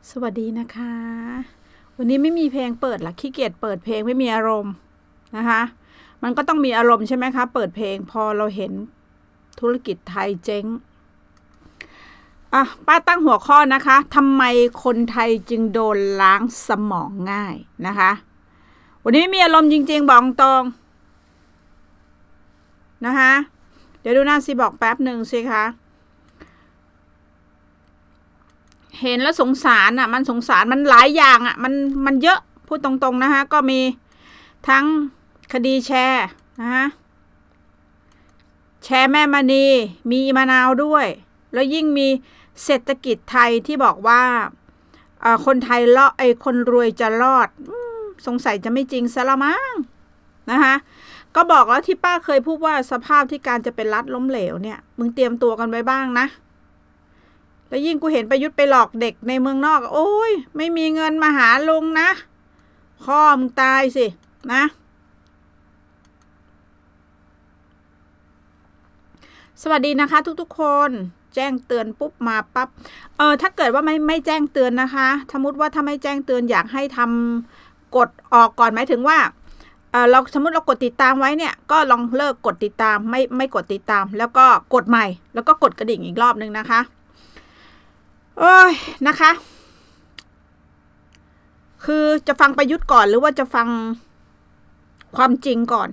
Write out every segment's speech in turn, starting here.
สวัสดีนะคะ วันนี้ไม่มีเพลงเปิดหรอขี้เกียจเปิดเพลงไม่มีอารมณ์นะคะมันก็ต้องมีอารมณ์ใช่ไหมคะเปิดเพลงพอเราเห็นธุรกิจไทยเจ๊งป้าตั้งหัวข้อนะคะทำไมคนไทยจึงโดนล้างสมองง่ายนะคะวันนี้ไม่มีอารมณ์จริงๆบอกตรงนะคะเดี๋ยวดูหน้าสิบอกแป๊บหนึ่งสิคะเห็นแล้วสงสารอ่ะมันสงสารมันหลายอย่างอ่ะมันเยอะพูดตรงๆนะคะก็มีทั้งคดีแชร์นะคะแชร์แม่มณีมีมะนาวด้วยแล้วยิ่งมีเศรษฐกิจไทยที่บอกว่าคนไทยคนรวยจะรอดสงสัยจะไม่จริงซะละมั้งนะคะก็บอกแล้วที่ป้าเคยพูดว่าสภาพที่การจะเป็นรัฐล้มเหลวเนี่ยมึงเตรียมตัวกันไว้บ้างนะแล้วยิ่งกูเห็นประยุทธ์ไปหลอกเด็กในเมืองนอกโอ้ยไม่มีเงินมาหาลุงนะพ่อมึงตายสินะสวัสดีนะคะทุกๆคนแจ้งเตือนปุ๊บมาปั๊บถ้าเกิดว่าไม่แจ้งเตือนนะคะสมมติว่าถ้าไม่แจ้งเตือนอยากให้ทำกดออกก่อนหมายถึงว่าเราสมมติเรากดติดตามไว้เนี่ยก็ลองเลิกกดติดตามไม่กดติดตามแล้วก็กดใหม่แล้วก็กดกระดิ่งอีกรอบนึงนะคะโอ้ยนะคะคือจะฟังประยุทธ์ก่อนหรือว่าจะฟังความจริงก่อน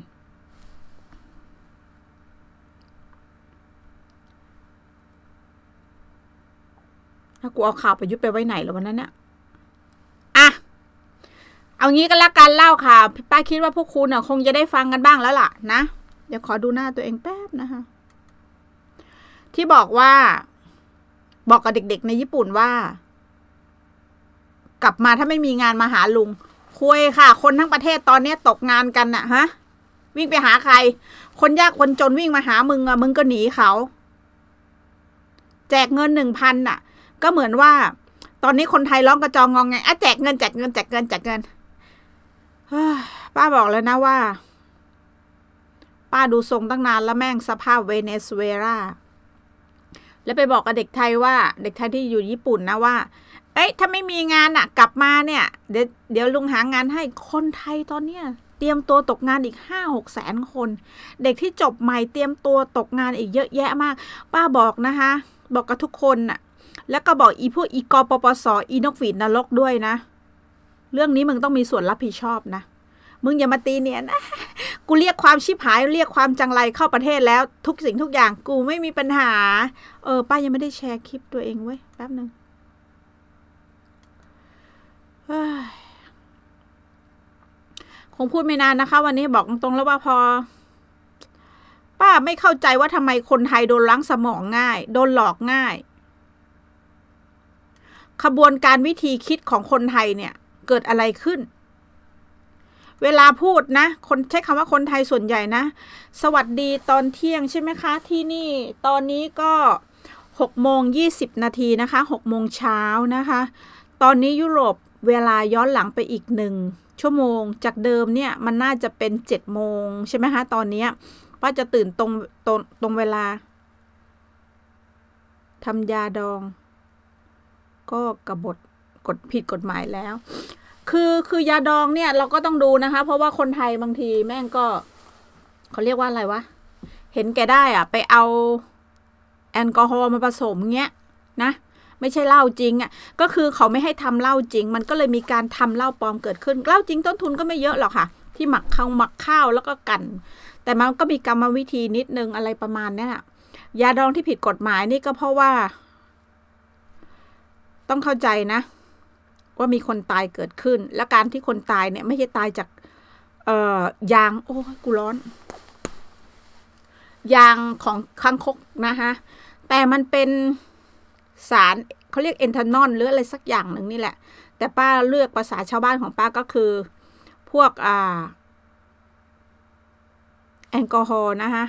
ถ้ากูเอาข่าวประยุทธ์ไปไว้ไหนแล้ววันนั้นเนี่ยเอางี้ก็แล้วกันเล่าค่ะป้าคิดว่าพวกคุณคงจะได้ฟังกันบ้างแล้วล่ะนะเดี๋ยวขอดูหน้าตัวเองแป๊บนะคะที่บอกกับเด็กๆในญี่ปุ่นว่ากลับมาถ้าไม่มีงานมาหาลุงคุยค่ะคนทั้งประเทศตอนนี้ตกงานกันน่ะฮะวิ่งไปหาใครคนยากคนจนวิ่งมาหามึงมึงก็หนีเขาแจกเงิน 1,000 น่ะก็เหมือนว่าตอนนี้คนไทยร้องกระจองงองไงแจกเงินป้าบอกแล้วนะว่าป้าดูทรงตั้งนานแล้วแม่งสภาพเวเนซุเอลาแล้วไปบอกกับเด็กไทยว่าเด็กไทยที่อยู่ญี่ปุ่นนะว่าถ้าไม่มีงานกลับมาเนี่ยเดี๋ยวลุงหางานให้คนไทยตอนเนี้ยเตรียมตัวตกงานอีก 5-6 แสนคนเด็กที่จบใหม่เตรียมตัวตกงานอีกเยอะแยะมากป้าบอกนะคะบอกกับทุกคนแล้วก็บอกพวกกปปสนกหวีดนรกด้วยนะเรื่องนี้มึงต้องมีส่วนรับผิดชอบนะมึงอย่ามาตีเนี่ยนะกูเรียกความชิบหายเรียกความจังไรเข้าประเทศแล้วทุกสิ่งทุกอย่างกูไม่มีปัญหาป้ายังไม่ได้แชร์คลิปตัวเองไว้แป๊บนึงคงพูดไม่นานนะคะวันนี้บอกตรงๆแล้วว่าพอป้าไม่เข้าใจว่าทำไมคนไทยโดนล้างสมองง่ายโดนหลอกง่ายขบวนการวิธีคิดของคนไทยเนี่ยเกิดอะไรขึ้นเวลาพูดนะคนใช้คำว่าคนไทยส่วนใหญ่นะสวัสดีตอนเที่ยงใช่ไหมคะที่นี่ตอนนี้ก็6:20 นาทีนะคะ6 โมงเช้านะคะตอนนี้ยุโรปเวลาย้อนหลังไปอีก1 ชั่วโมงจากเดิมเนี่ยมันน่าจะเป็น7 โมงใช่ไหมคะตอนนี้ป้าจะตื่นตรงเวลาทำยาดองก็กฎผิดกฎหมายแล้วคือยาดองเนี่ยเราก็ต้องดูนะคะเพราะว่าคนไทยบางทีแม่งก็เขาเรียกว่าอะไรวะเห็นแก่ได้ไปเอาแอลกอฮอล์มาผสมเงี้ยนะไม่ใช่เหล้าจริงก็คือเขาไม่ให้ทำเหล้าจริงมันก็เลยมีการทำเหล้าปลอมเกิดขึ้นเหล้าจริงต้นทุนก็ไม่เยอะหรอกค่ะที่หมักข้าวแล้วก็กันแต่มันก็มีกรรมวิธีนิดนึงอะไรประมาณนี้ยาดองที่ผิดกฎหมายนี่ก็เพราะว่าต้องเข้าใจนะว่ามีคนตายเกิดขึ้นและการที่คนตายเนี่ยไม่ใช่ตายจากยางโอ้ยกูร้อนยางของคางคกนะคะแต่มันเป็นสารเขาเรียกเอนทานอลหรืออะไรสักอย่างหนึ่งนี่แหละแต่ป้าเลือกภาษาชาวบ้านของป้าก็คือพวกแอลกอฮอล์นะคะ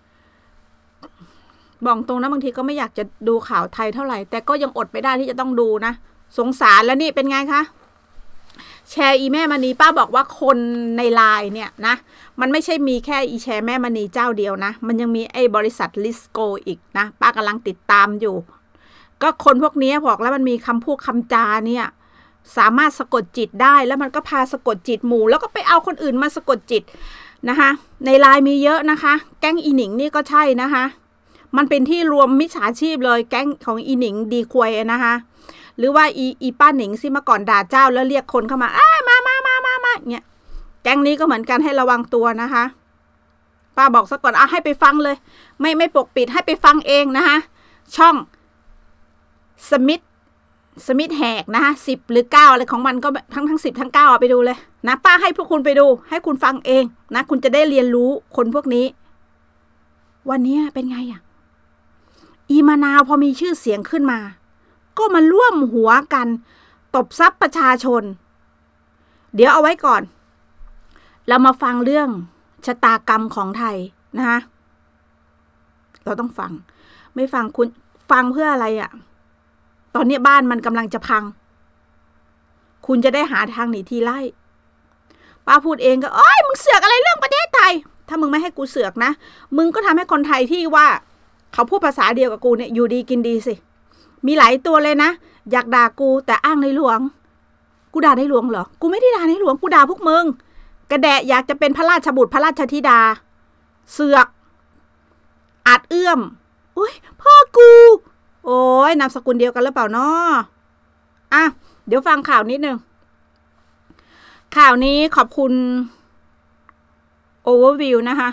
บอกตรงนะบางทีก็ไม่อยากจะดูข่าวไทยเท่าไหร่แต่ก็ยังอดไม่ได้ที่จะต้องดูนะสงสารแล้วนี่เป็นไงคะแชร์แม่มณีป้าบอกว่าคนในไลน์เนี่ยนะมันไม่ใช่มีแค่แชร์แม่มณีเจ้าเดียวนะมันยังมีบริษัทลิสโกอีกนะป้ากำลังติดตามอยู่ก็คนพวกนี้บอกแล้วมันมีคำพูดคำจาเนี่ยสามารถสะกดจิตได้แล้วมันก็พาสะกดจิตหมู่แล้วก็ไปเอาคนอื่นมาสะกดจิตนะคะในไลน์มีเยอะนะคะแก๊งอีหนิงนี่ก็ใช่นะคะมันเป็นที่รวมมิจฉาชีพเลยแก๊งของอีหนิงดีควยนะคะหรือว่าอีป้าหนิงที่เมื่อก่อนด่าเจ้าแล้วเรียกคนเข้ามามาเนี่ยแก๊งนี้ก็เหมือนกันให้ระวังตัวนะคะป้าบอกซะก่อนให้ไปฟังเลยไม่ปกปิดให้ไปฟังเองนะคะช่องสมิธแหกนะคะ10 หรือ 9อะไรของมันก็ทั้ง10 ทั้ง 9ไปดูเลยนะป้าให้พวกคุณไปดูให้คุณฟังเองนะคุณจะได้เรียนรู้คนพวกนี้วันนี้เป็นไงอีมะนาวพอมีชื่อเสียงขึ้นมาก็มาร่วมหัวกันตบทรัพย์ประชาชนเดี๋ยวเอาไว้ก่อนเรามาฟังเรื่องชะตากรรมของไทยนะคะเราต้องฟังไม่ฟังคุณฟังเพื่ออะไรตอนนี้บ้านมันกำลังจะพังคุณจะได้หาทางหนีทีไล่ป้าพูดเองก็มึงเสือกอะไรเรื่องประเทศไทยถ้ามึงไม่ให้กูเสือกนะมึงก็ทำให้คนไทยที่ว่าเขาพูดภาษาเดียวกับกูเนี่ยอยู่ดีกินดีสิมีหลายตัวเลยนะอยากด่ากูแต่อ้างในหลวงกูด่าในหลวงเหรอกูไม่ได้ด่าในหลวงกูด่าพวกมึงกระแดะอยากจะเป็นพระราชบุตรพระราชธิดาเสือกอาจเอื้อมอุ้ยพ่อกูโอ้ยนามสกุลเดียวกันหรือเปล่าเนาะเดี๋ยวฟังข่าวนิดนึงข่าวนี้ขอบคุณโอเวอร์วิวนะคะ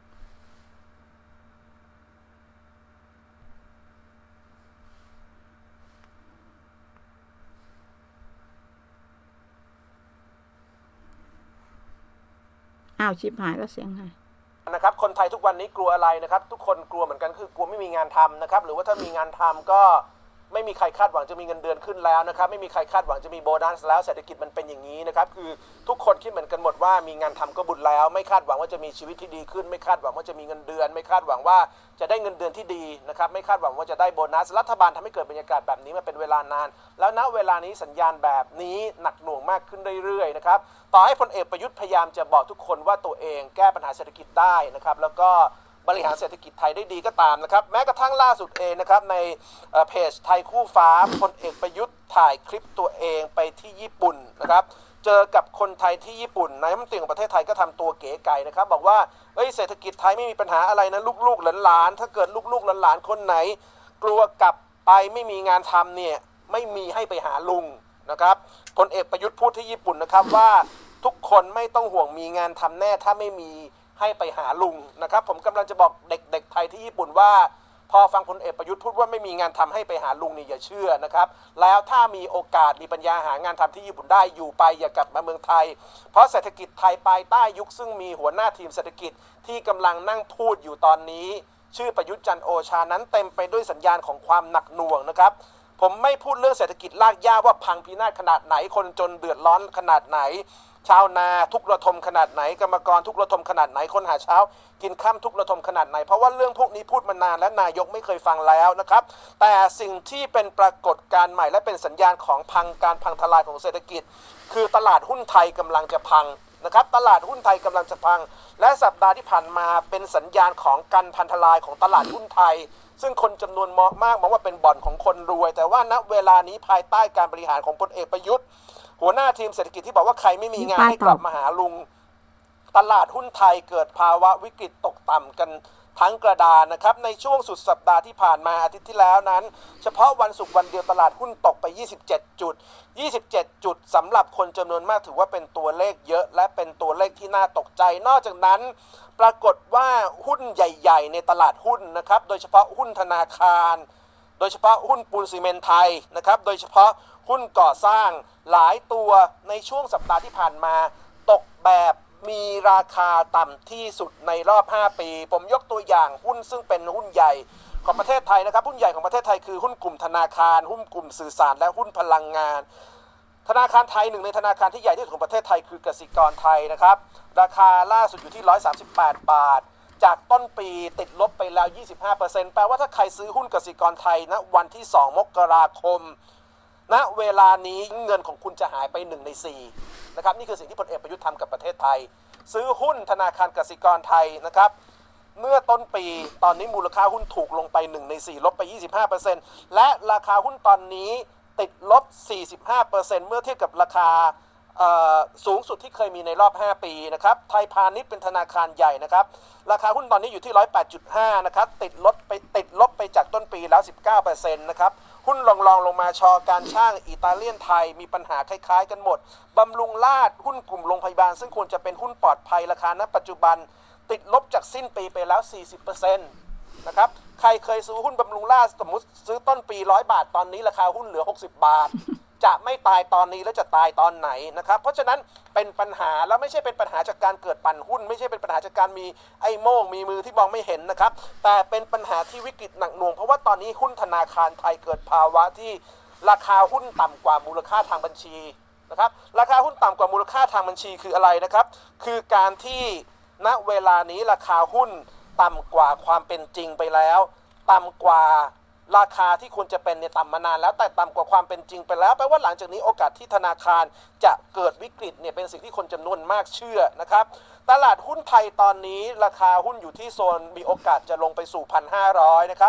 ชิบหายแล้วเสียงหายนะครับคนไทยทุกวันนี้กลัวอะไรนะครับทุกคนกลัวเหมือนกันคือกลัวไม่มีงานทำนะครับหรือว่าถ้ามีงานทำก็ไม่มีใครคาดหวังจะมีเงินเดือนขึ้นแล้วนะครับไม่มีใครคาดหวังจะมีโบนัสแล้วเศรษฐกิจมันเป็นอย่างนี้นะครับคือทุกคนคิดเหมือนกันหมดว่ามีงานทำก็บุญแล้วไม่คาดหวังว่าจะมีชีวิตที่ดีขึ้นไม่คาดหวังว่าจะมีเงินเดือนไม่คาดหวังว่าจะได้เงินเดือนที่ดีนะครับไม่คาดหวังว่าจะได้โบนัสรัฐบาลทำให้เกิดบรรยากาศแบบนี้มาเป็นเวลานานแล้วณเวลานี้สัญญาณแบบนี้หนักหน่วงมากขึ้นเรื่อยๆนะครับต่อให้พลเอกประยุทธ์พยายามจะบอกทุกคนว่าตัวเองแก้ปัญหาเศรษฐกิจได้นะครับแล้วก็บริหารเศรษฐกิจไทยได้ดีก็ตามนะครับแม้กระทั่งล่าสุดเองนะครับในเพจไทยคู่ฟ้าพลเอกประยุทธ์ถ่ายคลิปตัวเองไปที่ญี่ปุ่นนะครับเจอกับคนไทยที่ญี่ปุ่นนายกรัฐมนตรีของประเทศไทยก็ทำตัวเก๋ไก่นะครับบอกว่าเศรษฐกิจไทยไม่มีปัญหาอะไรนะลูกๆหลานๆถ้าเกิดลูกๆหลานๆคนไหนกลัวกลับไปไม่มีงานทำเนี่ยไม่มีให้ไปหาลุงนะครับพลเอกประยุทธ์พูดที่ญี่ปุ่นนะครับว่าทุกคนไม่ต้องห่วงมีงานทำแน่ถ้าไม่มีให้ไปหาลุงนะครับผมกำลังจะบอกเด็กๆไทยที่ญี่ปุ่นว่าพอฟังพลเอกประยุทธ์พูดว่าไม่มีงานทำให้ไปหาลุงนี่อย่าเชื่อนะครับแล้วถ้ามีโอกาสมีปัญญาหางานทำที่ญี่ปุ่นได้อยู่ไปอย่ากลับมาเมืองไทยเพราะเศรษฐกิจไทยภายใต้ยุคซึ่งมีหัวหน้าทีมเศรษฐกิจที่กำลังนั่งพูดอยู่ตอนนี้ชื่อประยุทธ์จันทร์โอชานั้นเต็มไปด้วยสัญญาณของความหนักหน่วงนะครับผมไม่พูดเรื่องเศรษฐกิจลากย่าว่าพังพินาศขนาดไหนคนจนเดือดร้อนขนาดไหนชาวนาทุกระทมขนาดไหนกรรมกรทุกระทมขนาดไหนคนหาเช้ากินข้ามทุกระทมขนาดไหนเพราะว่าเรื่องพวกนี้พูดมานานและนายกไม่เคยฟังแล้วนะครับแต่สิ่งที่เป็นปรากฏการณ์ใหม่และเป็นสัญญาณของการพังทลายของเศรษฐกิจคือตลาดหุ้นไทยกำลังจะพังนะครับตลาดหุ้นไทยกำลังจะพังและสัปดาห์ที่ผ่านมาเป็นสัญญาณของการพังทลายของตลาดหุ้นไทยซึ่งคนจำนวนมากมองว่าเป็นบ่อนของคนรวยแต่ว่าณเวลานี้ภายใต้การบริหารของพลเอกประยุทธ์หัวหน้าทีมเศรษฐกิจที่บอกว่าใครไม่มีงานให้กลับมาหาลุงตลาดหุ้นไทยเกิดภาวะวิกฤตตกต่ำกันทั้งกระดานนะครับในช่วงสุดสัปดาห์ที่ผ่านมาอาทิตย์ที่แล้วนั้นเฉพาะวันศุกร์วันเดียวตลาดหุ้นตกไป27 จุดสำหรับคนจำนวนมากถือว่าเป็นตัวเลขเยอะและเป็นตัวเลขที่น่าตกใจนอกจากนั้นปรากฏว่าหุ้นใหญ่ๆในตลาดหุ้นนะครับโดยเฉพาะหุ้นธนาคารโดยเฉพาะหุ้นปูนซีเมนต์ไทยนะครับโดยเฉพาะหุ้นก่อสร้างหลายตัวในช่วงสัปดาห์ที่ผ่านมาตกแบบมีราคาต่ำที่สุดในรอบ5ปีผมยกตัวอย่างหุ้นซึ่งเป็นหุ้นใหญ่ของประเทศไทยนะครับหุ้นใหญ่ของประเทศไทยคือหุ้นกลุ่มธนาคารหุ้นกลุ่มสื่อสารและหุ้นพลังงานธนาคารไทยหนึ่งในธนาคารที่ใหญ่ที่สุดของประเทศไทยคือกสิกรไทยนะครับราคาล่าสุดอยู่ที่138 บาทจากต้นปีติดลบไปแล้ว 25% แปลว่าถ้าใครซื้อหุ้นกสิกรไทยณวันที่2 มกราคมณเวลานี้เงินของคุณจะหายไป1 ใน 4นะครับนี่คือสิ่งที่พลเอกประยุทธ์ทำกับประเทศไทยซื้อหุ้นธนาคารกสิกรไทยนะครับเมื่อต้นปีตอนนี้มูลค่าหุ้นถูกลงไป1 ใน 4ลบไป 25% และราคาหุ้นตอนนี้ติดลบ 45% เมื่อเทียบกับราคาสูงสุดที่เคยมีในรอบ5ปีนะครับไทยพาณิชย์เป็นธนาคารใหญ่นะครับราคาหุ้นตอนนี้อยู่ที่ 108.5 นะครับติดลบไปจากต้นปีแล้ว 19% นะครับหุ้นรองลงมาชอการช่างอิตาเลียนไทยมีปัญหาคล้ายๆกันหมดบำรุงราษฎร์หุ้นกลุ่มโรงพยาบาลซึ่งควรจะเป็นหุ้นปลอดภัยราคาณปัจจุบันติดลบจากสิ้นปีไปแล้ว 40% นะครับใครเคยซื้อหุ้นบำรุงราษฎร์สมมติซื้อต้นปี100 บาทตอนนี้ราคาหุ้นเหลือ60 บาทจะไม่ตายตอนนี้แล้วจะตายตอนไหนนะครับเพราะฉะนั้นเป็นปัญหาแล้วไม่ใช่เป็นปัญหาจากการเกิดปั่นหุ้นไม่ใช่เป็นปัญหาจากการมีไอ้โม่งมีมือที่มองไม่เห็นนะครับแต่เป็นปัญหาที่วิกฤตหนักหน่วงเพราะว่าตอนนี้หุ้นธนาคารไทยเกิดภาวะที่ราคาหุ้นต่ำกว่ามูลค่าทางบัญชีนะครับราคาหุ้นต่ำกว่ามูลค่าทางบัญชีคืออะไรนะครับคือการที่ณเวลานี้ราคาหุ้นต่ำกว่าความเป็นจริงไปแล้วต่ำกว่าราคาที่ควรจะเป็นเนี่ยต่ำมานานแล้วแต่ต่ำกว่าความเป็นจริงไปแล้วแปลว่าหลังจากนี้โอกาสที่ธนาคารจะเกิดวิกฤตเนี่ยเป็นสิ่งที่คนจำนวนมากเชื่อนะครับตลาดหุ้นไทยตอนนี้ราคาหุ้นอยู่ที่โซนมีโอกาสจะลงไปสู่ 1,500 นะครับ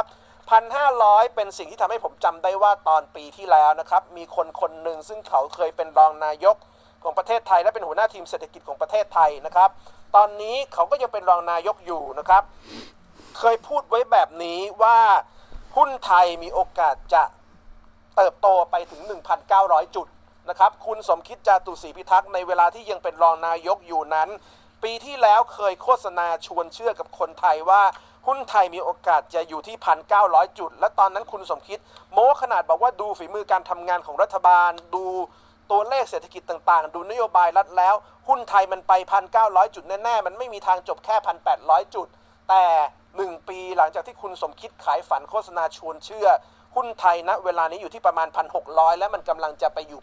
1,500 เป็นสิ่งที่ทำให้ผมจำได้ว่าตอนปีที่แล้วนะครับมีคนหนึ่งซึ่งเขาเคยเป็นรองนายกของประเทศไทยและเป็นหัวหน้าทีมเศรษฐกิจของประเทศไทยนะครับตอนนี้เขาก็ยังเป็นรองนายกอยู่นะครับเคยพูดไว้แบบนี้ว่าหุ้นไทยมีโอกาสจะเติบโตไปถึง 1,900 จุดนะครับคุณสมคิดจาตุศรีพิทักษ์ในเวลาที่ยังเป็นรองนายกอยู่นั้นปีที่แล้วเคยโฆษณาชวนเชื่อกับคนไทยว่าหุ้นไทยมีโอกาสจะอยู่ที่ 1,900 จุดและตอนนั้นคุณสมคิดโม้ขนาดบอกว่าดูฝีมือการทำงานของรัฐบาลดูตัวเลขเศรษฐกิจต่างๆดูนโยบายรัฐแล้วหุ้นไทยมันไป 1,900 จุดแน่ๆมันไม่มีทางจบแค่ 1,800 จุดแต่1 ปีหลังจากที่คุณสมคิดขายฝันโฆษณาชวนเชื่อหุ้นไทยณเวลานี้อยู่ที่ประมาณ 1,600 และมันกำลังจะไปอยู่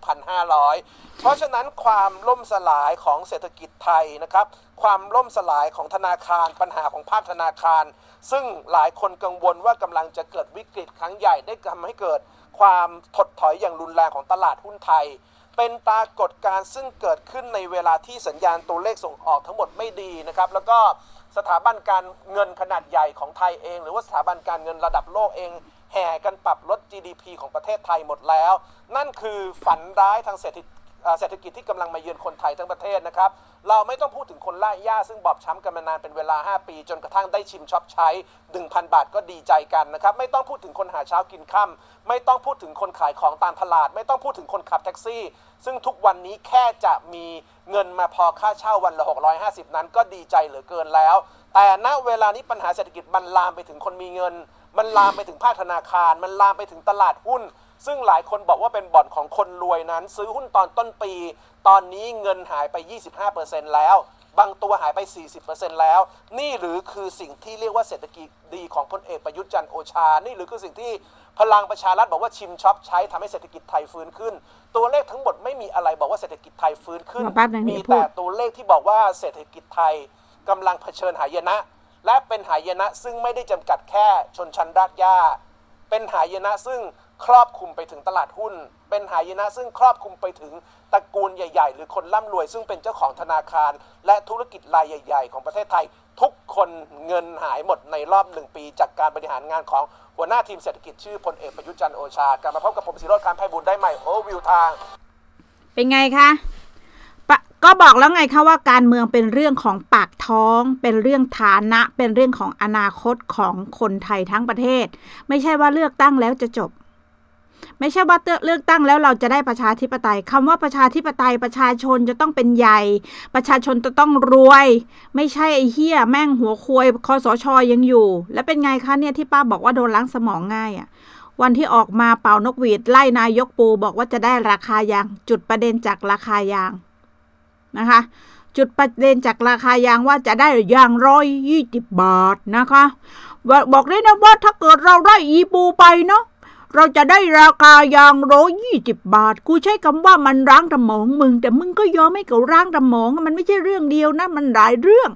1,500 เพราะฉะนั้นความล่มสลายของเศรษฐกิจไทยนะครับความล่มสลายของธนาคารปัญหาของภาคธนาคารซึ่งหลายคนกังวลว่ากำลังจะเกิดวิกฤตครั้งใหญ่ได้ทำให้เกิดความถดถอยอย่างรุนแรงของตลาดหุ้นไทยเป็นปรากฏการณ์ซึ่งเกิดขึ้นในเวลาที่สัญญาณตัวเลขส่งออกทั้งหมดไม่ดีนะครับแล้วก็สถาบันการเงินขนาดใหญ่ของไทยเองหรือว่าสถาบันการเงินระดับโลกเองแห่กันปรับลด GDP ของประเทศไทยหมดแล้วนั่นคือฝันร้ายทางเศรษฐกิจที่กำลังมาเยือนคนไทยทั้งประเทศนะครับเราไม่ต้องพูดถึงคนล่าหญ้าซึ่งบอบช้ำกันมานานเป็นเวลา5 ปีจนกระทั่งได้ชิมช็อปใช้ 1,000 บาทก็ดีใจกันนะครับไม่ต้องพูดถึงคนหาเช้ากินค่ำไม่ต้องพูดถึงคนขายของตามตลาดไม่ต้องพูดถึงคนขับแท็กซี่ซึ่งทุกวันนี้แค่จะมีเงินมาพอค่าเช่าวันละ650นั้นก็ดีใจเหลือเกินแล้วแต่ณเวลานี้ปัญหาเศรษฐกิจมันลามไปถึงคนมีเงินมันลามไปถึงภาคธนาคารมันลามไปถึงตลาดหุ้นซึ่งหลายคนบอกว่าเป็นบ่อนของคนรวยนั้นซื้อหุ้นตอนต้นปีตอนนี้เงินหายไป 25% แล้วบางตัวหายไป 40% แล้วนี่หรือคือสิ่งที่เรียกว่าเศรษฐกิจดีของพลเอกประยุทธ์จันทร์โอชานี่หรือคือสิ่งที่พลังประชารัฐบอกว่าชิมช็อปใช้ทำให้เศรษฐกิจไทยฟื้นขึ้นตัวเลขทั้งหมดไม่มีอะไรบอกว่าเศรษฐกิจไทยฟื้นขึ้นมีแต่ตัวเลขที่บอกว่าเศรษฐกิจไทยกำลังเผชิญหายนะและเป็นหายนะซึ่งไม่ได้จำกัดแค่ชนชั้นรากหญ้าเป็นหายนะซึ่งครอบคลุมไปถึงตลาดหุ้นเป็นหายนะซึ่งครอบคลุมไปถึงตระกูลใหญ่ๆหรือคนร่ำรวยซึ่งเป็นเจ้าของธนาคารและธุรกิจรายใหญ่ๆของประเทศไทยทุกคนเงินหายหมดในรอบ1 ปีจากการบริหารงานของหัวหน้าทีมเศรษฐกิจชื่อพลเอกประยุทธ์จันทร์โอชากลับมาพบกับผมศิโรจน์ คำไพบูลย์ได้ใหม่โอวิวทางเป็นไงคะก็บอกแล้วไงคะว่าการเมืองเป็นเรื่องของปากท้องเป็นเรื่องฐานะเป็นเรื่องของอนาคตของคนไทยทั้งประเทศไม่ใช่ว่าเลือกตั้งแล้วจะจบไม่ใช่ว่าเลือกตั้งแล้วเราจะได้ประชาธิปไตยคำว่าประชาธิปไตยประชาชนจะต้องเป็นใหญ่ประชาชนจะต้องรวยไม่ใช่ไอ้เหี้ยแม่งหัวควยคสช.ยังอยู่แล้วเป็นไงคะเนี่ยที่ป้าบอกว่าโดนล้างสมองง่ายอ่ะวันที่ออกมาเป่านกหวีดไล่นายกปูบอกว่าจะได้ราคายางจุดประเด็นจากราคายางนะคะจุดประเด็นจากราคายางว่าจะได้ยาง120 บาทนะคะบอกได้นะว่าถ้าเกิดเราได้อีปูไปเนาะเราจะได้ราคายาง120 บาทกูใช้คำว่ามันร้างสมองมึงแต่มึงก็ยอมให้เขาร้างสมองมันไม่ใช่เรื่องเดียวนะมันหลายเรื่อง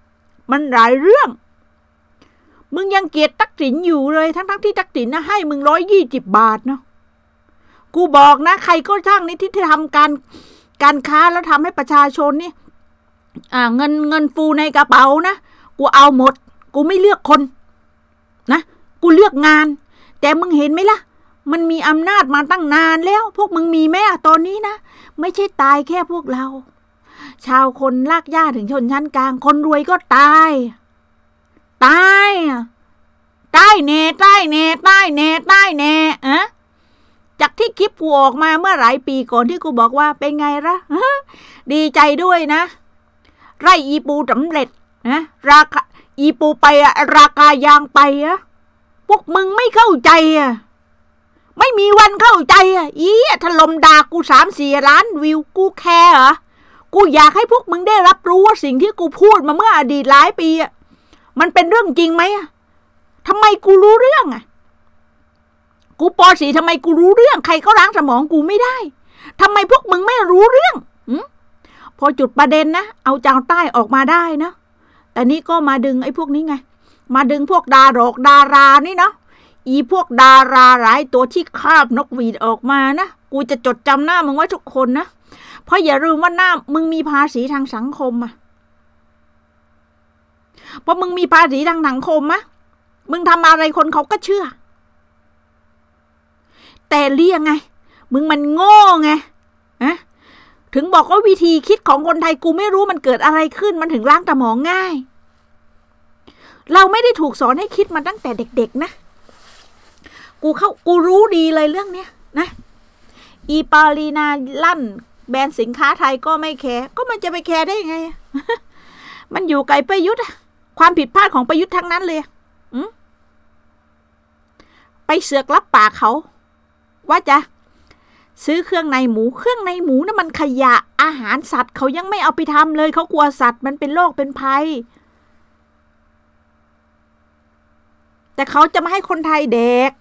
มึงยังเกลียดทักษิณอยู่เลยทั้งที่ทักษิณนะให้มึง120 บาทเนาะกูบอกนะใครก็ช่างนี่ที่ทำการค้าแล้วทำให้ประชาชนนี่เงินฟูในกระเป๋านะกูเอาหมดกูไม่เลือกคนนะกูเลือกงานแต่มึงเห็นไหมล่ะมันมีอำนาจมาตั้งนานแล้วพวกมึงมีแม่ตอนนี้นะไม่ใช่ตายแค่พวกเราชาวคนลากย่าถึงชนชั้นกลางคนรวยก็ตายแน่อะจากที่คลิปกูออกมาเมื่อหลายปีก่อนที่กูบอกว่าเป็นไงล่ะดีใจด้วยนะไร่อีปูสำเร็จนะราคาอีปูไปอะราคายางไปอะพวกมึงไม่เข้าใจอะไม่มีวันเข้าใจอะถล่มด่ากู3-4 ล้านวิวกูแคร์เหรอกูอยากให้พวกมึงได้รับรู้ว่าสิ่งที่กูพูดมาเมื่ออดีตหลายปีอะมันเป็นเรื่องจริงไหมอะทำไมกูรู้เรื่องอะกูป.4ทำไมกูรู้เรื่องใครก็ล้างสมองกูไม่ได้ทำไมพวกมึงไม่รู้เรื่องพอจุดประเด็นนะเอาจางใต้ออกมาได้นะแต่นี่ก็มาดึงไอ้พวกนี้ไงมาดึงพวกดารานี่นะอีพวกดาราหลายตัวที่คาบนกหวีดออกมานะกูจะจดจำหน้ามึงไว้ทุกคนนะเพราะอย่าลืมว่าหน้ามึงมีภาษีทางสังคมอะเพราะมึงมีภาษีทางสังคมอะมึงทำอะไรคนเขาก็เชื่อแต่เรียกไงมึงมันโง่ไงอะถึงบอกว่าวิธีคิดของคนไทยกูไม่รู้มันเกิดอะไรขึ้นมันถึงล้างสมองง่ายเราไม่ได้ถูกสอนให้คิดมาตั้งแต่เด็กๆนะกูรู้ดีเลยเรื่องเนี้ยนะอีปาลีนาลั่นแบรนด์สินค้าไทยก็ไม่แคร์ก็มันจะไปแคร์ได้ยังไง มันอยู่ไกลประยุทธ์ความผิดพลาดของประยุทธ์ทั้งนั้นเลยไปเสือกรับปากเขาว่าจะซื้อเครื่องในหมูนะมันขยะอาหารสัตว์เขายังไม่เอาไปทำเลยเขากลัวสัตว์มันเป็นโรคเป็นภัยแต่เขาจะไม่ให้คนไทยเด็ก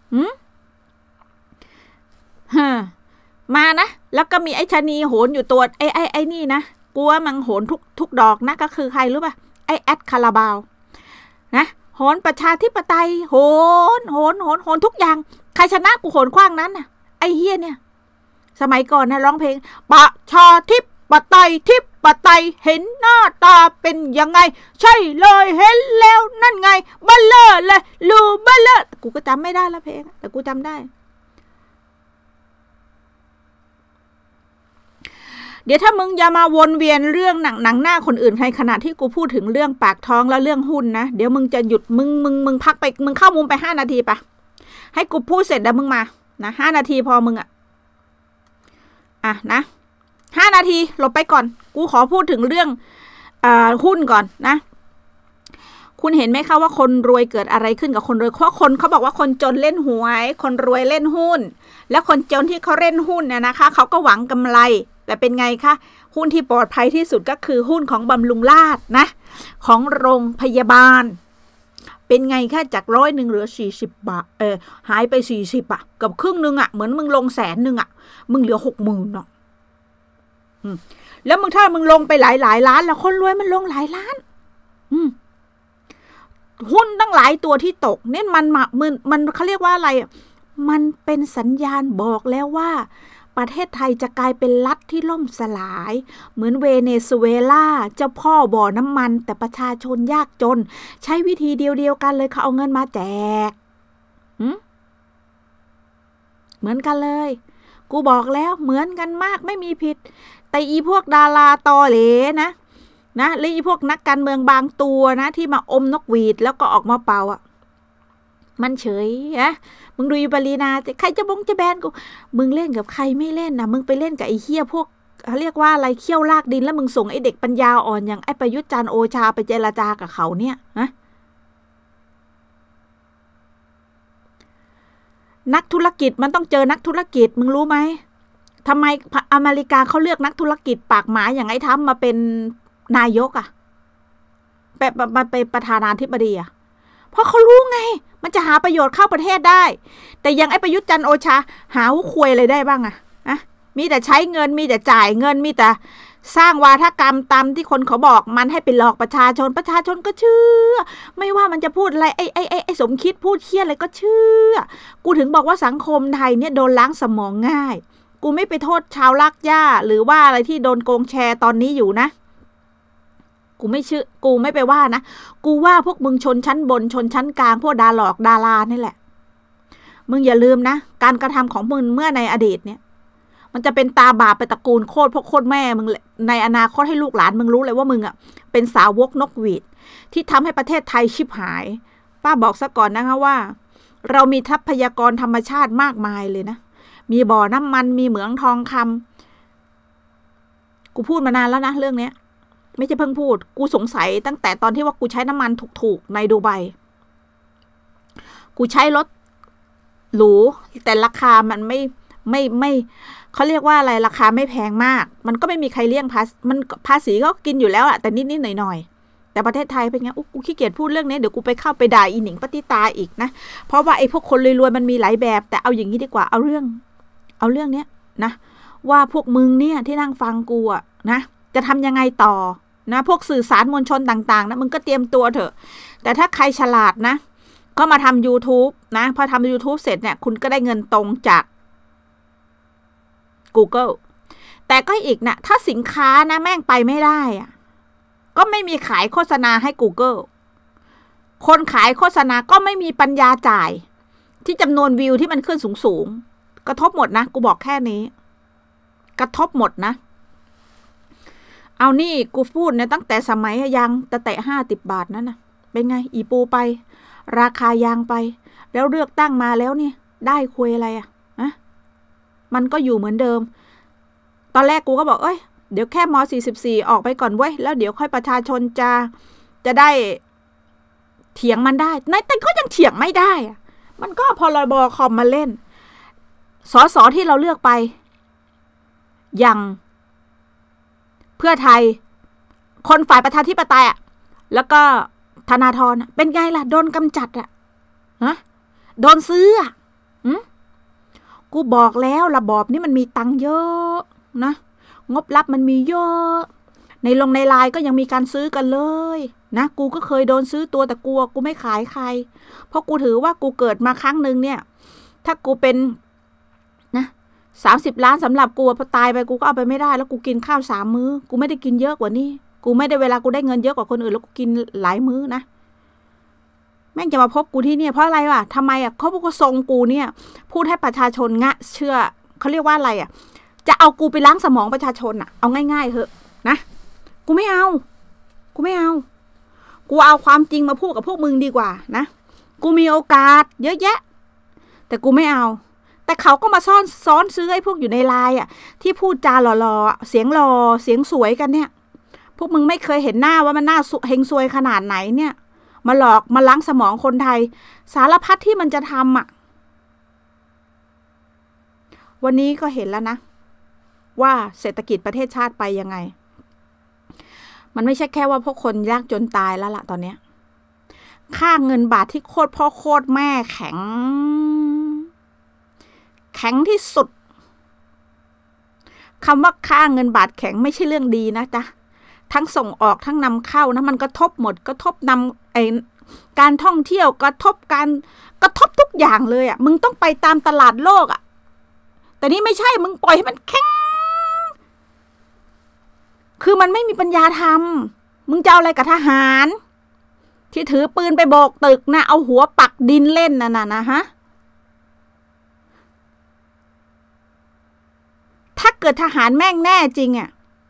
มานะแล้วก็มีไอ้ชะนีโหนอยู่ตัวไอ้นี่นะกลัวมันโหนทุกดอกนะก็คือใครรู้ป่ะไอ้แอดคาราบาวนะโหนประชาธิปไตยโหนทุกอย่างใครชนะกูโหนขว้างนั้นน่ะไอ้เฮียเนี่ยสมัยก่อนนะร้องเพลงประชาธิปไตยเห็นหน้าตาเป็นยังไงใช่เลยเห็นแล้วนั่นไงบัลเลอร์เลยลูบัลเลอร์กูก็จำไม่ได้ละเพลงแต่กูจำได้เดี๋ยวถ้ามึงอย่ามาวนเวียนเรื่องหนังหน้าคนอื่นในขณะที่กูพูดถึงเรื่องปากท้องแล้วเรื่องหุ้นนะเดี๋ยวมึงจะหยุดมึงพักไปมึงเข้ามุมไป5 นาทีปะให้กูพูดเสร็จแล้วมึงมานะ5 นาทีพอมึงอะนะ5 นาทีหลบไปก่อนกูขอพูดถึงเรื่องหุ้นก่อนนะคุณเห็นไหมคะว่าคนรวยเกิดอะไรขึ้นกับคนรวยเพราะคนเขาบอกว่าคนจนเล่นหวยคนรวยเล่นหุ้นแล้วคนจนที่เขาเล่นหุ้นเนี่ยนะคะเขาก็หวังกำไรแต่เป็นไงคะหุ้นที่ปลอดภัยที่สุดก็คือหุ้นของบำรุงราษฎร์นะของโรงพยาบาลเป็นไงคะจาก100เหลือ40 บาทหายไป40กับครึ่งนึงเหมือนมึงลง100,000มึงเหลือ60,000เนาะแล้วมึงถ้ามึงลงไปหลายล้านแล้วคนรวยมันลงหลายล้านหุ้นตั้งหลายตัวที่ตกเนี่ยมันเขาเรียกว่าอะไรมันเป็นสัญญาณบอกแล้วว่าประเทศไทยจะกลายเป็นรัฐที่ล่มสลายเหมือนเวเนซุเอลาเจ้าพ่อบ่อน้ำมันแต่ประชาชนยากจนใช้วิธีเดียวกันเลยเขาเอาเงินมาแจกเหมือนกันเลยกูบอกแล้วเหมือนกันมากไม่มีผิดแต่อีพวกดาราตอเหลนะและอีพวกนักการเมืองบางตัวนะที่มาอมนกหวีดแล้วก็ออกมาเป่ามันเฉยมึงดูอยู่ปรีนาใครจะแบนกูมึงเล่นกับใครไม่เล่นนะมึงไปเล่นกับไอ้เหี้ยพวกเขาเรียกว่าอะไรเขี้ยวลากดินแล้วมึงส่งไอ้เด็กปัญญาอ่อนอย่างไอ้ประยุทธ์จันทร์โอชาไปเจรจากับเขาเนี่ยนักธุรกิจมันต้องเจอนักธุรกิจมึงรู้ไหมทำไมอเมริกาเขาเลือกนักธุรกิจปากหมาอย่างไอ้ทรัมป์มาเป็นนายกมาเป็นประธานาธิบดีเพราะเขารู้ไงมันจะหาประโยชน์เข้าประเทศได้แต่ยังไอ้ประยุทธ์จันทร์โอชาหาควยอะไรได้บ้างมีแต่ใช้เงินมีแต่จ่ายเงินมีแต่สร้างวาทกรรมตามที่คนเขาบอกมันให้ไปหลอกประชาชนก็เชื่อไม่ว่ามันจะพูดอะไรไอ้สมคิดพูดเหี้ยอะไรก็เชื่อกูถึงบอกว่าสังคมไทยเนี่ยโดนล้างสมองง่ายกูไม่ไปโทษชาวลากย่าหรือว่าอะไรที่โดนโกงแชร์ตอนนี้อยู่นะกกูไม่ชื่อกูไม่ไปว่านะกูว่าพวกมึงชนชั้นบนชนชั้นกลางพวกดารานี่แหละมึงอย่าลืมนะการกระทำของมึงเมื่อในอดีตเนี่ยมันจะเป็นตาบาปไปตระกูลโคตรพวกโคตรแม่มึงในอนาคตให้ลูกหลานมึงรู้เลยว่ามึงอ่ะเป็นสาวกนกหวีดที่ทำให้ประเทศไทยชิบหายป้าบอกซะก่อนนะคะว่าเรามีทรัพยากรธรรมชาติมากมายเลยนะมีบ่อน้ำมันมีเหมืองทองคำกูพูดมานานแล้วนะเรื่องนี้ไม่ใช่เพิ่งพูดกูสงสัยตั้งแต่ตอนที่ว่ากูใช้น้ำมันถูกๆในดูไบกูใช้รถหรูแต่ราคามันไม่เขาเรียกว่าอะไรราคาไม่แพงมากมันก็ไม่มีใครเลี่ยงภาษีก็กินอยู่แล้วอะแต่นิดๆหน่อยๆแต่ประเทศไทยเป็นไงกูขี้เกียจพูดเรื่องนี้เดี๋ยวกูไปเข้าไปด่าอีหนิงปฏิตาอีกนะเพราะว่าไอ้พวกคนรวยๆมันมีหลายแบบแต่เอาอย่างนี้ดีกว่าเอาเรื่องเนี้ยนะว่าพวกมึงเนี่ยที่นั่งฟังกูอะนะจะทำยังไงต่อนะพวกสื่อสารมวลชนต่างๆนะมึงก็เตรียมตัวเถอะแต่ถ้าใครฉลาดนะก็มาทำ YouTube นะพอทำ YouTube เสร็จเนี่ยคุณก็ได้เงินตรงจาก Google แต่ก็อีกนะถ้าสินค้านะแม่งไปไม่ได้อะก็ไม่มีขายโฆษณาให้ Google คนขายโฆษณาก็ไม่มีปัญญาจ่ายที่จำนวนวิวที่มันขึ้นสูงกระทบหมดนะกูบอกแค่นี้กระทบหมดนะเอานี่กูพูดเนี่ยตั้งแต่สมัยยังแต่50 บาทนั่นนะเป็นไงอีปูไปราคายางไปแล้วเลือกตั้งมาแล้วเนี่ยได้คุยอะไรอะมันก็อยู่เหมือนเดิมตอนแรกกูก็บอกเอ้ยเดี๋ยวแค่ม.44ออกไปก่อนเว้ยแล้วเดี๋ยวค่อยประชาชนจะได้เถียงมันได้แต่ก็ยังเถียงไม่ได้อะมันก็พรบ.คอมมาเล่นสสที่เราเลือกไปอย่างเพื่อไทยคนฝ่ายประชาธิปไตยอ่ะแล้วก็ธนาธรเป็นไงล่ะโดนกำจัดอ่ะโดนซื้ออ่ะกูบอกแล้วระบอบนี้มันมีตังค์เยอะนะงบลับมันมีเยอะในไลน์ก็ยังมีการซื้อกันเลยนะกูก็เคยโดนซื้อตัวแต่กูไม่ขายใครเพราะกูถือว่ากูเกิดมาครั้งหนึ่งเนี่ยถ้ากูเป็นนะ30 ล้านสำหรับกูพอตายไปกูก็เอาไปไม่ได้แล้วกูกินข้าว3 มื้อกูไม่ได้กินเยอะกว่านี้กูไม่ได้เวลากูได้เงินเยอะกว่าคนอื่นแล้วกูกินหลายมื้อนะแม่งจะมาพบกูที่เนี่ยเพราะอะไรวะทำไมอ่ะเขาบอกว่าทรงกูเนี่ยพูดให้ประชาชนเชื่อเขาเรียกว่าอะไรอ่ะจะเอากูไปล้างสมองประชาชนอ่ะเอาง่ายๆเถอะนะกูไม่เอากูเอาความจริงมาพูดกับพวกมึงดีกว่านะกูมีโอกาสเยอะแยะแต่กูไม่เอาแต่เขาก็มาซ้อนซื้อไอ้พวกอยู่ในไลน์อ่ะที่พูดจาหล่อๆเสียงหล่อเสียงสวยกันเนี่ยพวกมึงไม่เคยเห็นหน้าว่ามันหน้าเฮงซวยขนาดไหนเนี่ยมาหลอกมาล้างสมองคนไทยสารพัดที่มันจะทำอ่ะวันนี้ก็เห็นแล้วนะว่าเศรษฐกิจประเทศชาติไปยังไงมันไม่ใช่แค่ว่าพวกคนยากจนตายแล้วล่ะตอนเนี้ยค่าเงินบาทที่โคตรพ่อโคตรแม่แข็งที่สุดคำว่าค่าเงินบาทแข็งไม่ใช่เรื่องดีนะจ๊ะทั้งส่งออกทั้งนำเข้านะมันกระทบหมดกระทบการท่องเที่ยวกระทบทุกอย่างเลยอ่ะมึงต้องไปตามตลาดโลกอ่ะแต่นี่ไม่ใช่มึงปล่อยให้มันแข็งคือมันไม่มีปัญญาทำมึงจะเอาอะไรกับทหารที่ถือปืนไปโบกตึกนะเอาหัวปักดินเล่นนะฮะถ้าเกิดทหารแม่งแน่จริงอ่ะ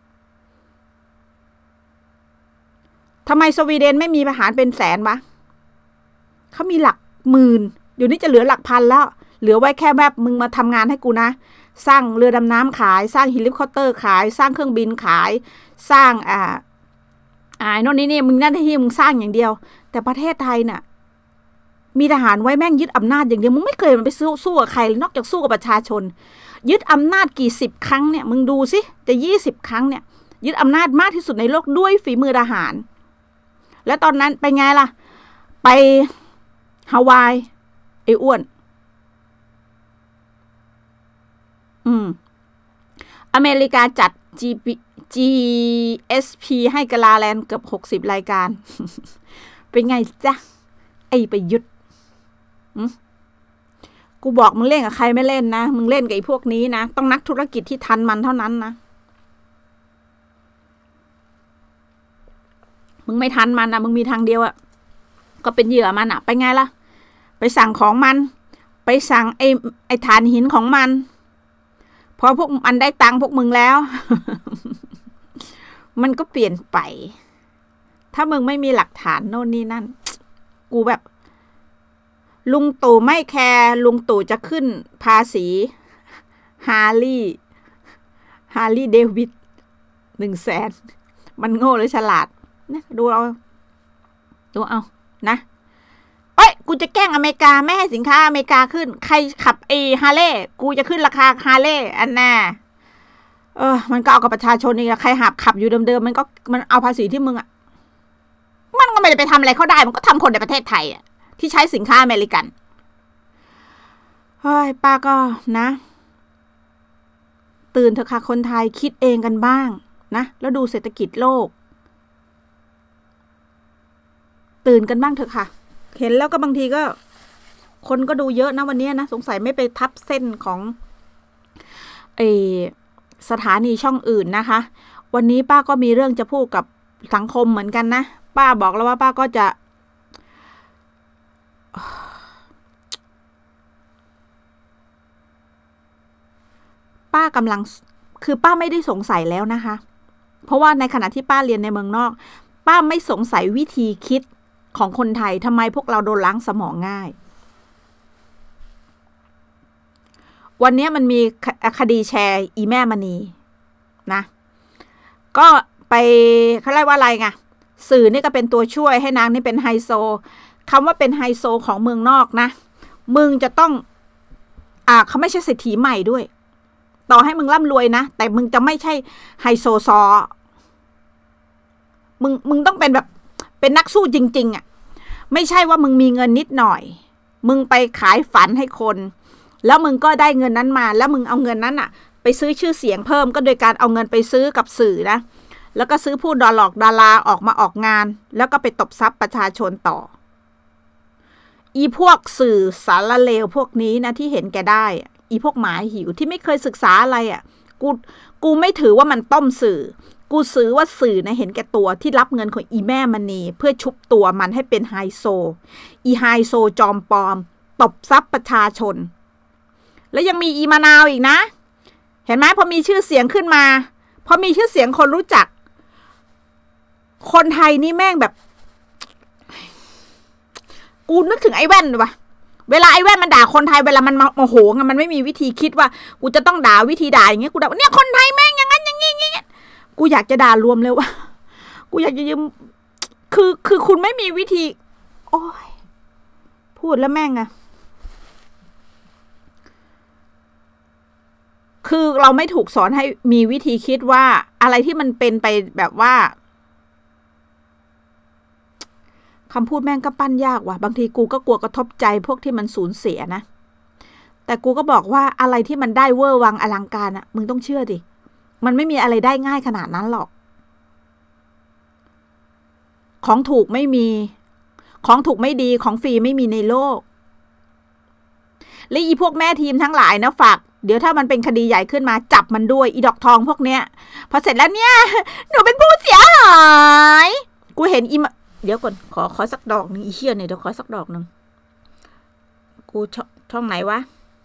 ทำไมสวีเดนไม่มีทหารเป็นแสนวะเขามีหลักหมื่นอยู่นี่จะเหลือหลักพันแล้วเหลือไว้แค่แบบมึงมาทำงานให้กูนะสร้างเรือดำน้ำขายสร้างเฮลิคอปเตอร์ขายสร้างเครื่องบินขายสร้างโน่นนี่มึงหน้าที่มึงสร้างอย่างเดียวแต่ประเทศไทยน่ะมีทหารไว้แม่งยึดอำนาจอย่างเดียวมึงไม่เคยมันไปสู้กับใครนอกจากสู้กับประชาชนยึดอำนาจกี่10 ครั้งเนี่ยมึงดูสิจะ20 ครั้งเนี่ยยึดอำนาจมากที่สุดในโลกด้วยฝีมือทหารแล้วตอนนั้นไปไงล่ะไปฮาวายไอ้อ้วนอเมริกาจัด GSP ให้กะลาแลนด์เกือบ60 รายการ เป็นไงจ๊ะไอ้ประยุทธ์กูบอกมึงเล่นกับใครไม่เล่นนะมึงเล่นกับไอ้พวกนี้นะต้องนักธุรกิจที่ทันมันเท่านั้นนะมึงไม่ทันมันนะมึงมีทางเดียวอะก็เป็นเหยื่อมันอะไปไงล่ะไปสั่งของมันไปสั่งไอ้ฐานหินของมันพอพวกมันได้ตังค์พวกมึงแล้ว มันก็เปลี่ยนไปถ้ามึงไม่มีหลักฐานโน่นนี่นั่นกูแบบลุงตู่ไม่แคร์ลุงตู่จะขึ้นภาษีฮาร์ลีเดวิด100,000มันโง่หรือฉลาดนะดูเอานะเอ้ยกูจะแกล้งอเมริกาไม่ให้สินค้าอเมริกาขึ้นใครขับฮาร์เลย์กูจะขึ้นราคาฮาร์เลย์อันน่ะมันก็เอากับประชาชนนี่ใครขับอยู่เดิมๆมันเอาภาษีที่มึงอ่ะมันก็ไม่ได้ไปทำอะไรเขาได้มันก็ทำคนในประเทศไทยอ่ะที่ใช้สินค้าอเมริกันเฮ้ยป้าก็นะตื่นเถอะค่ะคนไทยคิดเองกันบ้างนะแล้วดูเศรษฐกิจโลกตื่นกันบ้างเถอะค่ะเห็นแล้วก็บางทีก็คนก็ดูเยอะนะวันนี้นะสงสัยไม่ไปทับเส้นของสถานีช่องอื่นนะคะวันนี้ป้าก็มีเรื่องจะพูดกับสังคมเหมือนกันนะป้าบอกแล้วว่าป้าก็จะป้ากำลังคือป้าไม่ได้สงสัยแล้วนะคะเพราะว่าในขณะที่ป้าเรียนในเมืองนอกป้าไม่สงสัยวิธีคิดของคนไทยทำไมพวกเราโดนล้างสมองง่ายวันนี้มันมีคดีแชร์อีแม่มณีนะก็ไปเขาเรียกว่าอะไรไงสื่อนี่ก็เป็นตัวช่วยให้นางนี่เป็นไฮโซคำว่าเป็นไฮโซของเมืองนอกนะมึงจะต้องเขาไม่ใช่เศรษฐีใหม่ด้วยต่อให้มึงร่ำรวยนะแต่มึงจะไม่ใช่ไฮโซซอมึงต้องเป็นแบบเป็นนักสู้จริงๆอ่ะไม่ใช่ว่ามึงมีเงินนิดหน่อยมึงไปขายฝันให้คนแล้วมึงก็ได้เงินนั้นมาแล้วมึงเอาเงินนั้นอ่ะไปซื้อชื่อเสียงเพิ่มก็โดยการเอาเงินไปซื้อกับสื่อนะแล้วก็ซื้อผู้ดาราออกมาออกงานแล้วก็ไปตบทรัพย์ประชาชนต่ออีพวกสื่อสารเลวพวกนี้นะที่เห็นแกได้อีพวกหมาหิวที่ไม่เคยศึกษาอะไรอ่ะกูไม่ถือว่ามันต้มสื่อกูซื้อว่าสื่อนะเห็นแก่ตัวที่รับเงินของอีแม่มณีเพื่อชุบตัวมันให้เป็นไฮโซอีไฮโซจอมปลอมตบทรัพย์ประชาชนแล้วยังมีอีมะนาวอีกนะเห็นไหมพอมีชื่อเสียงขึ้นมาพอมีชื่อเสียงคนรู้จักคนไทยนี่แม่งแบบกูนึกถึงไอ้แว่นเลยวะเวลาไอ้แว่นมันด่าคนไทยเวลามันโมโหไงมันไม่มีวิธีคิดว่ากูจะต้องด่าวิธีด่าอย่างเงี้ยกูด่าเนี่ยคนไทยแม่งอย่างนั้นอย่างงี้กูอยากจะด่ารวมเลยว่ากูอยากจะยืมคือคุณไม่มีวิธีโอ้ยพูดแล้วแม่งอะคือเราไม่ถูกสอนให้มีวิธีคิดว่าอะไรที่มันเป็นไปแบบว่าคำพูดแม่งก็ปั้นยากว่ะบางทีกูก็กลัวกระทบใจพวกที่มันสูญเสียนะแต่กูก็บอกว่าอะไรที่มันได้เวอร์วังอลังการอะมึงต้องเชื่อดิมันไม่มีอะไรได้ง่ายขนาดนั้นหรอกของถูกไม่มีของถูกไม่ดีของฟรีไม่มีในโลกและอีพวกแม่ทีมทั้งหลายนะฝากเดี๋ยวถ้ามันเป็นคดีใหญ่ขึ้นมาจับมันด้วยอีดอกทองพวกเนี้ยพอเสร็จแล้วเนี่ยหนูเป็นผู้เสียหายกูเห็นเดี๋ยวก่อนขอสักดอกนึงอีเชี่ยเนี่ยเดี๋ยวขอสักดอกนึงกูช่องไหนวะ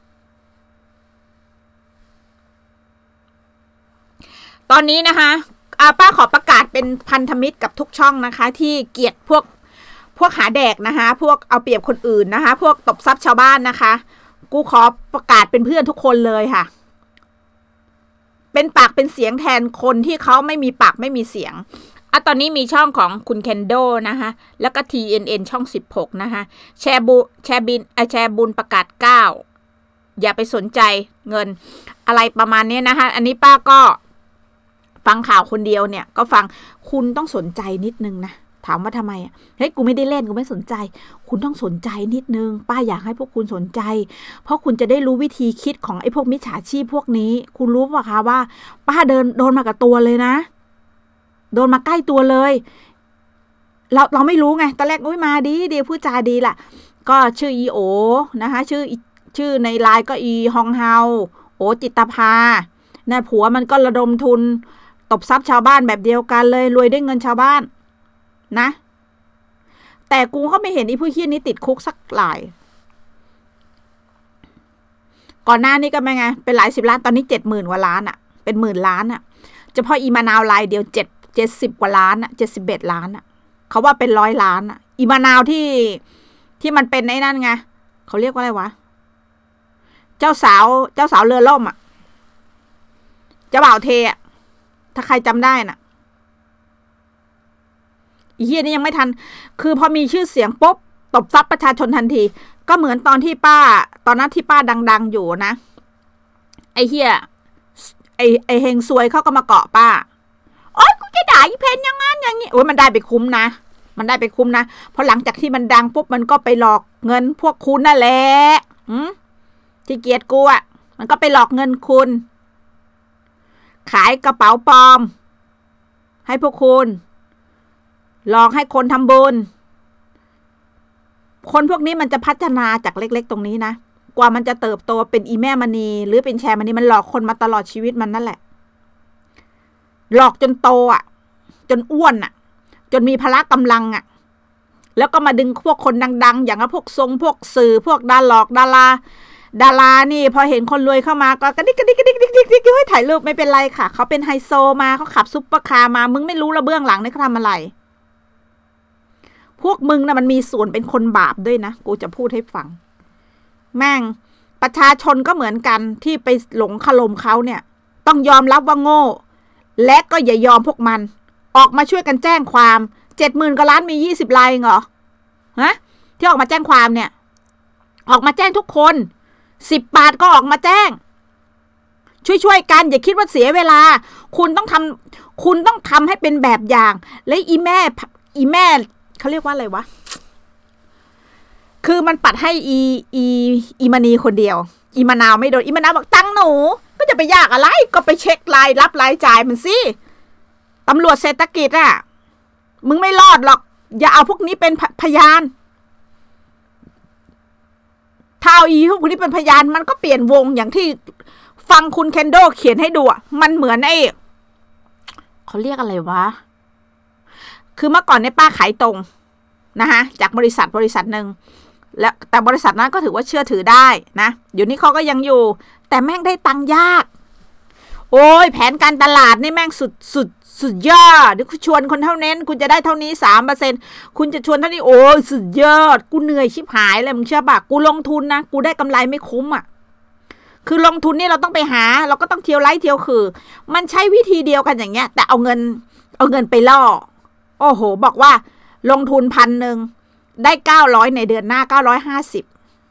ตอนนี้นะคะป้าขอประกาศเป็นพันธมิตรกับทุกช่องนะคะที่เกลียดพวกหาแดกนะคะพวกเอาเปรียบคนอื่นนะคะพวกตบทรัพย์ชาวบ้านนะคะกูขอประกาศเป็นเพื่อนทุกคนเลยค่ะเป็นปากเป็นเสียงแทนคนที่เขาไม่มีปากไม่มีเสียงตอนนี้มีช่องของคุณเคนโดนะคะแล้วก็ TNN ช่อง16นะคะแชร์บุญประกาศ9อย่าไปสนใจเงินอะไรประมาณนี้นะคะอันนี้ป้าก็ฟังข่าวคนเดียวเนี่ยก็ฟังคุณต้องสนใจนิดนึงนะถามว่าทำไมอ่ะเฮ้ยกูไม่ได้เล่นกูไม่สนใจคุณต้องสนใจนิดนึงป้าอยากให้พวกคุณสนใจเพราะคุณจะได้รู้วิธีคิดของไอ้พวกมิจฉาชีพพวกนี้คุณรู้ป่ะคะว่าป้าโดนมากับตัวเลยนะโดนมาใกล้ตัวเลยเราไม่รู้ไงตอนแรกอุ้ยมาดีพูดจาดีล่ะก็ชื่ออีโอนะคะชื่อในไลน์ก็อีฮองเฮาโอจิตภาเนี่ยผัวมันก็ระดมทุนตบทรัพย์ชาวบ้านแบบเดียวกันเลยรวยด้วยเงินชาวบ้านนะ แต่กูก็ไม่เห็นไอ้ผู้เหี้ยนี้ติดคุกสักหลายก่อนหน้านี้ก็ไม่ไงเป็นหลาย10 ล้านตอนนี้70,000 กว่าล้านอะเป็น10,000 ล้านอะเฉพาะอีมะนาวรายเดียว70 กว่าล้านอะ71 ล้านอะเขาว่าเป็น100 ล้านอะอีมะนาวที่มันเป็นไอ้นั่นไงเขาเรียกว่าอะไรวะเจ้าสาวเรือล่มอะเจ้าบ่าวเทอะถ้าใครจำได้น่ะอีเหี้ยนี่ยังไม่ทันคือพอมีชื่อเสียงปุ๊บตบซับประชาชนทันทีก็เหมือนตอนที่ป้าตอนนั้นที่ป้าดังๆอยู่นะไอ้เหี้ยไอ้เฮงซวยเขาก็มาเกาะป้าโอ๊ยกูจะด่าอีเพนอย่างงั้นอย่างงี้โอ๊ยมันได้ไปคุ้มนะมันได้ไปคุ้มนะเพราะหลังจากที่มันดังปุ๊บมันก็ไปหลอกเงินพวกคุณนั่นแหละที่เกียดกูอ่ะมันก็ไปหลอกเงินคุณขายกระเป๋าปลอมให้พวกคุณหลอกให้คนทำบุญคนพวกนี้มันจะพัฒนาจากเล็กๆตรงนี้นะกว่ามันจะเติบโตเป็นอีแม่มณีหรือเป็นแชร์มณีมันหลอกคนมาตลอดชีวิตมันนั่นแหละหลอกจนโตอ่ะจนอ้วนอ่ะจนมีพละกำลังอ่ะแล้วก็มาดึงพวกคนดังๆอย่างพวกทรงพวกสื่อพวกดารานี่พอเห็นคนรวยเข้ามาก็กระดิกให้ถ่ายรูปไม่เป็นไรค่ะเขาเป็นไฮโซมาเขาขับซุปเปอร์คาร์มามึงไม่รู้ละเบื้องหลังนี่เขาทำอะไรพวกมึงนะมันมีส่วนเป็นคนบาปด้วยนะกูจะพูดให้ฟังแม่งประชาชนก็เหมือนกันที่ไปหลงถล่มเขาเนี่ยต้องยอมรับว่าโง่และก็อย่ายอมพวกมันออกมาช่วยกันแจ้งความ70,000 กว่าล้านมี20 รายเหรอฮะที่ออกมาแจ้งความเนี่ยออกมาแจ้งทุกคน10 บาทก็ออกมาแจ้งช่วยกันอย่าคิดว่าเสียเวลาคุณต้องทำให้เป็นแบบอย่างและอีแม่เขาเรียกว่าอะไรวะคือมันปัดให้อีมณีคนเดียวอีมะนาวไม่โดนอีมะนาวบอกตังหนูก็จะไปยากอะไรก็ไปเช็ครายรับรายจ่ายมันสิตำรวจเศรษฐกิจอ่ะมึงไม่รอดหรอกอย่าเอาพวกนี้เป็นพยานถ้าเอาพวกนี้เป็นพยานมันก็เปลี่ยนวงอย่างที่ฟังคุณเคนโดเขียนให้ดูอ่ะมันเหมือนไอ้เขาเรียกอะไรวะคือเมื่อก่อนเนี่ยป้าขายตรงนะคะจากบริษัทหนึ่งแล้วแต่บริษัทนั้นก็ถือว่าเชื่อถือได้นะเดี๋ยวนี้เขาก็ยังอยู่แต่แม่งได้ตังค์ยากโอ้ยแผนการตลาดนี่แม่งสุดยอดเดี๋ยวคุณชวนคนเท่านั้นคุณจะได้เท่านี้ 3% คุณจะชวนเท่านี้โอ้ยสุดยอดกูเหนื่อยชิบหายเลยมึงเชื่อป่ะกูลงทุนนะกูได้กำไรไม่คุ้มอ่ะคือลงทุนนี่เราต้องไปหาเราก็ต้องเที่ยวไล่เที่ยวคือมันใช้วิธีเดียวกันอย่างเงี้ยแต่เอาเงินไปล่อโอ้โหบอกว่าลงทุน1,000ได้900ในเดือนหน้า950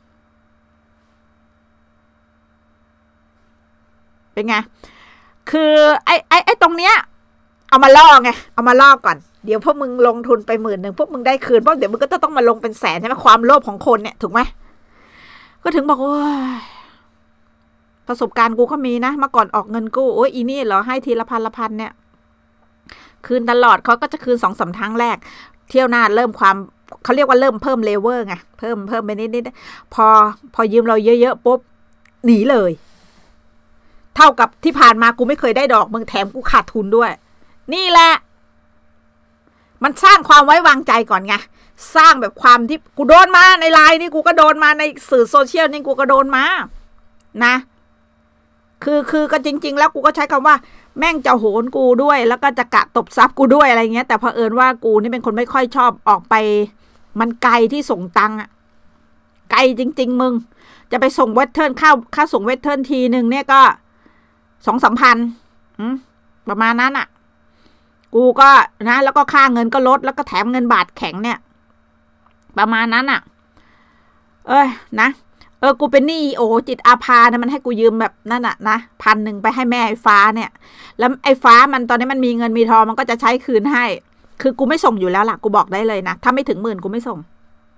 เป็นไงคือไอ้ตรงเนี้ยเอามาล่อไงเอามาล่อก่อนเดี๋ยวพวกมึงลงทุนไป10,000พวกมึงได้คืนเพราะเดี๋ยวมึงก็ต้องมาลงเป็นแสนใช่ไหมความโลภของคนเนี่ยถูกไหมก็ถึงบอกว่าประสบการณ์กูก็มีนะเมื่อก่อนออกเงินกู้โอ้ยอีนี่เหรอให้ทีละพันเนี่ยคืนตลอดเขาก็จะคืน2-3 ครั้งแรกเที่ยวหน้าเริ่มความเขาเรียกว่าเริ่มเพิ่มเลเวอร์ไงเพิ่มไปนิดพอยืมเราเยอะๆปุ๊บหนีเลยเท่ากับที่ผ่านมากูไม่เคยได้ดอกมึงแถมกูขาดทุนด้วยนี่แหละมันสร้างความไว้วางใจก่อนไงสร้างแบบความที่กูโดนมาในไลน์นี่กูก็โดนมาในสื่อโซเชียลนี่กูก็โดนมานะคือก็จริงๆแล้วกูก็ใช้คำว่าแม่งจะโหนกูด้วยแล้วก็จะกะตบซับกูด้วยอะไรเงี้ยแต่เผอิญว่ากูนี่เป็นคนไม่ค่อยชอบออกไปมันไกลที่ส่งตังค์อะไกลจริงๆมึงจะไปส่งเวทเทิร์นค่าส่งเวทเทิร์นทีนึงเนี่ยก็2-3 พันประมาณนั้นอะกูก็นะแล้วก็ค่าเงินก็ลดแล้วก็แถมเงินบาทแข็งเนี่ยประมาณนั้นอะนะกูเป็นหนี้โอจิตอาภาเนี่ยมันให้กูยืมแบบนั่นน่ะนะ1,000ไปให้แม่ไอ้ฟ้าเนี่ยแล้วไอ้ฟ้ามันตอนนี้มันมีเงินมีทองมันก็จะใช้คืนให้คือกูไม่ส่งอยู่แล้วล่ะกูบอกได้เลยนะถ้าไม่ถึง10,000กูไม่ส่ง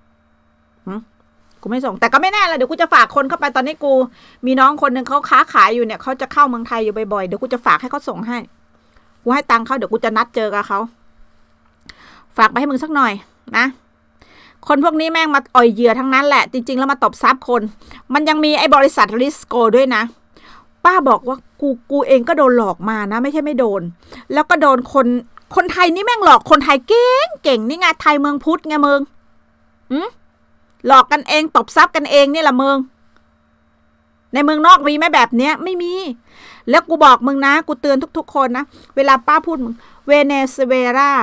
กูไม่ส่งแต่ก็ไม่แน่เลยเดี๋ยวกูจะฝากคนเข้าไปตอนนี้กูมีน้องคนหนึ่งเขาค้าขายอยู่เนี่ยเขาจะเข้าเมืองไทยอยู่บ่อยๆเดี๋ยวกูจะฝากให้เขาส่งให้กูให้ตังค์เขาเดี๋ยวกูจะนัดเจอกับเขาฝากไปให้มึงสักหน่อยนะคนพวกนี้แม่งมาอ่อยเหยื่อทั้งนั้นแหละจริงๆแล้วมาตบซับคนมันยังมีไอ้บริษัทริสโกด้วยนะป้าบอกว่ากูเองก็โดนหลอกมานะไม่ใช่ไม่โดนแล้วก็โดนคนไทยนี่แม่งหลอกคนไทยเก่งนี่ไงไทยเมืองพุทธไงมึงหลอกกันเองตบทรัพย์กันเองนี่แหละมึงในเมืองนอกมีไหมแบบเนี้ยไม่มีแล้วกูบอกมึงนะกูเตือนทุกๆคนนะเวลาป้าพูดมึงเวเนซุเอลา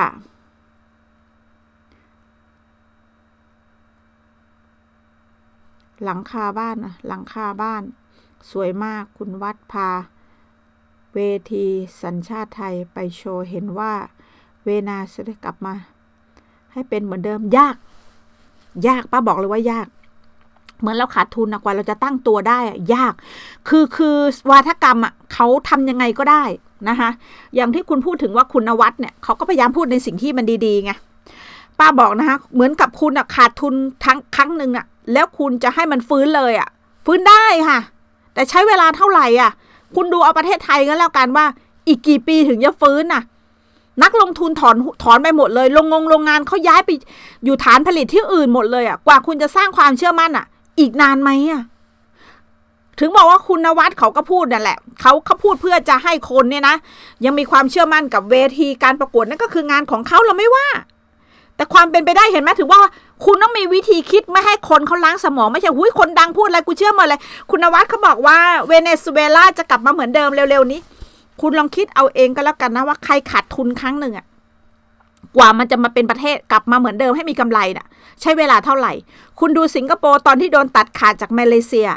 หลังคาบ้านนะหลังคาบ้านสวยมากคุณวัดพาเวทีสัญชาติไทยไปโชว์เห็นว่าเวนาจะได้กลับมาให้เป็นเหมือนเดิมยากป้าบอกเลยว่ายากเหมือนเราขาดทุนนะกว่าเราจะตั้งตัวได้ยากคือวาทกรรมเขาทำยังไงก็ได้นะคะอย่างที่คุณพูดถึงว่าคุณนวัดเนี่ยเขาก็พยายามพูดในสิ่งที่มันดีๆไงป้าบอกนะคะเหมือนกับคุณขาดทุนทั้งครั้งหนึ่งแล้วคุณจะให้มันฟื้นเลยฟื้นได้ค่ะแต่ใช้เวลาเท่าไหร่คุณดูเอาประเทศไทยก็แล้วกันว่าอีกกี่ปีถึงจะฟื้นนักลงทุนถอนไปหมดเลยโรงงานเขาย้ายไปอยู่ฐานผลิตที่อื่นหมดเลยกว่าคุณจะสร้างความเชื่อมั่นอีกนานไหมถึงบอกว่าคุณนวัดเขาก็พูดนั่นแหละเขาพูดเพื่อจะให้คนเนี่ยนะยังมีความเชื่อมั่นกับเวทีการประกวดนั่นก็คืองานของเขาเราไม่ว่าแต่ความเป็นไปได้เห็นไหมถือว่าคุณต้องมีวิธีคิดไม่ให้คนเขาล้างสมองไม่ใช่หุ้ยคนดังพูดอะไรกูเชื่อหมดเลยคุณนวัดเขาบอกว่าเวเนซุเอลาจะกลับมาเหมือนเดิมเร็วๆนี้คุณลองคิดเอาเองก็แล้วกันนะว่าใครขาดทุนครั้งหนึ่งกว่ามันจะมาเป็นประเทศกลับมาเหมือนเดิมให้มีกำไรใช้เวลาเท่าไหร่คุณดูสิงคโปร์ตอนที่โดนตัดขาดจากมาเลเซีย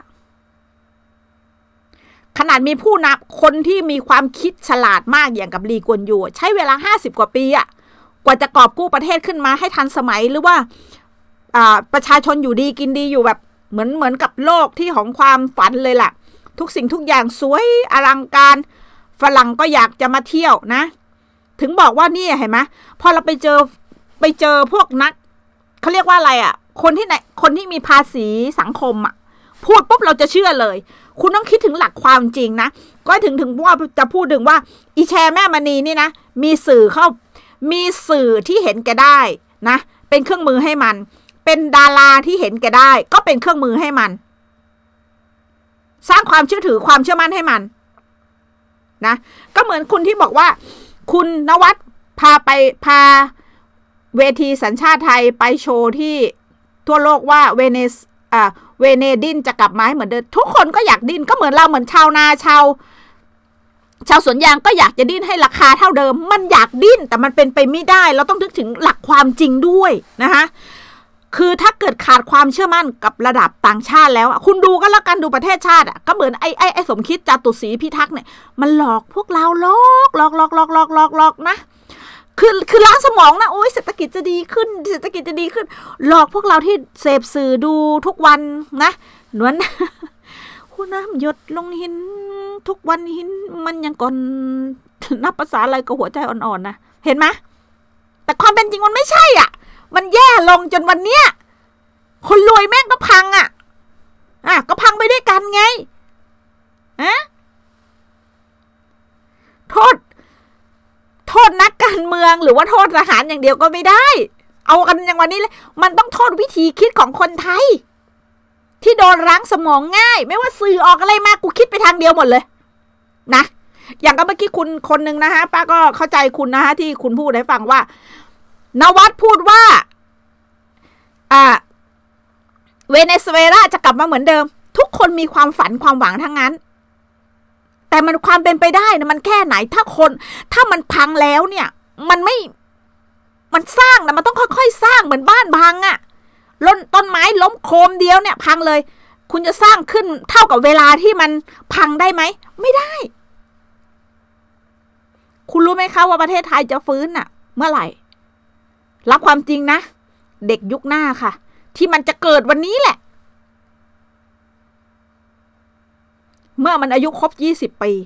ขนาดมีผู้นำคนที่มีความคิดฉลาดมากอย่างกับลีกวนยูใช้เวลา50กว่าปีกว่าจะกอบกู้ประเทศขึ้นมาให้ทันสมัยหรือว่าประชาชนอยู่ดีกินดีอยู่แบบเหมือนกับโลกที่ของความฝันเลยล่ะทุกสิ่งทุกอย่างสวยอลังการฝรั่งก็อยากจะมาเที่ยวนะถึงบอกว่านี่เห็นไหมพอเราไปเจอพวกนักเขาเรียกว่าอะไรคนที่มีภาษีสังคมพูดปุ๊บเราจะเชื่อเลยคุณต้องคิดถึงหลักความจริงนะก็ถึงว่าจะพูดถึงว่าอีแชร์แม่มณีนี่นะมีสื่อที่เห็นแก่ได้นะเป็นเครื่องมือให้มันเป็นดาราที่เห็นแก่ได้ก็เป็นเครื่องมือให้มันสร้างความเชื่อถือความเชื่อมั่นให้มันนะก็เหมือนคุณที่บอกว่าคุณนวัดพาเวทีสัญชาติไทยไปโชว์ที่ทั่วโลกว่าเวเนดินจะกลับมาให้เหมือนเดิมทุกคนก็อยากดิ้นก็เหมือนเราเหมือนชาวนาชาวสวนยางก็อยากจะดิ้นให้ราคาเท่าเดิมมันอยากดิ้นแต่มันเป็นไปไม่ได้เราต้องนึกถึงหลักความจริงด้วยนะคะคือถ้าเกิดขาดความเชื่อมั่นกับระดับต่างชาติแล้วคุณดูก็แล้วกันดูประเทศชาติก็เหมือนไอ้สมคิดจาตุศรีพิทักษ์เนี่ยมันหลอกพวกเราหลอกนะคือล้างสมองนะโอ้ยเศรษฐกิจจะดีขึ้นหลอกพวกเราที่เสพสื่อดูทุกวันนะเหมือนหัวน้ำหยดลงหินทุกวันหินมันยังก่อนนับภาษาอะไรก็หัวใจอ่อนๆนะเห็นไหมแต่ความเป็นจริงมันไม่ใช่มันแย่ลงจนวันเนี้ยคนรวยแม่งก็พังก็พังไปด้วยกันไงโทษนักการเมืองหรือว่าโทษทหารอย่างเดียวก็ไม่ได้เอากันอย่างวันนี้เลยมันต้องโทษวิธีคิดของคนไทยที่โดนรั้งสมองง่ายไม่ว่าสื่อออกอะไรมากูคิดไปทางเดียวหมดเลยนะอย่างก็เมื่อกี้คุณคนหนึ่งนะฮะป้าก็เข้าใจคุณนะฮะที่คุณพูดให้ฟังว่านวัดพูดว่าเวเนซุเอลาจะกลับมาเหมือนเดิมทุกคนมีความฝันความหวังทั้งนั้นแต่มันความเป็นไปได้นะมันแค่ไหนถ้ามันพังแล้วเนี่ยมันสร้างนะมันต้องค่อยๆสร้างเหมือนบ้านพังต้นไม้ล้มโคมเดียวเนี่ยพังเลยคุณจะสร้างขึ้นเท่ากับเวลาที่มันพังได้ไหมไม่ได้คุณรู้ไหมคะว่าประเทศไทยจะฟื้นเมื่อไหร่รับความจริงนะเด็กยุคหน้าค่ะที่มันจะเกิดวันนี้แหละเมื่อมันอายุครบ20 ปี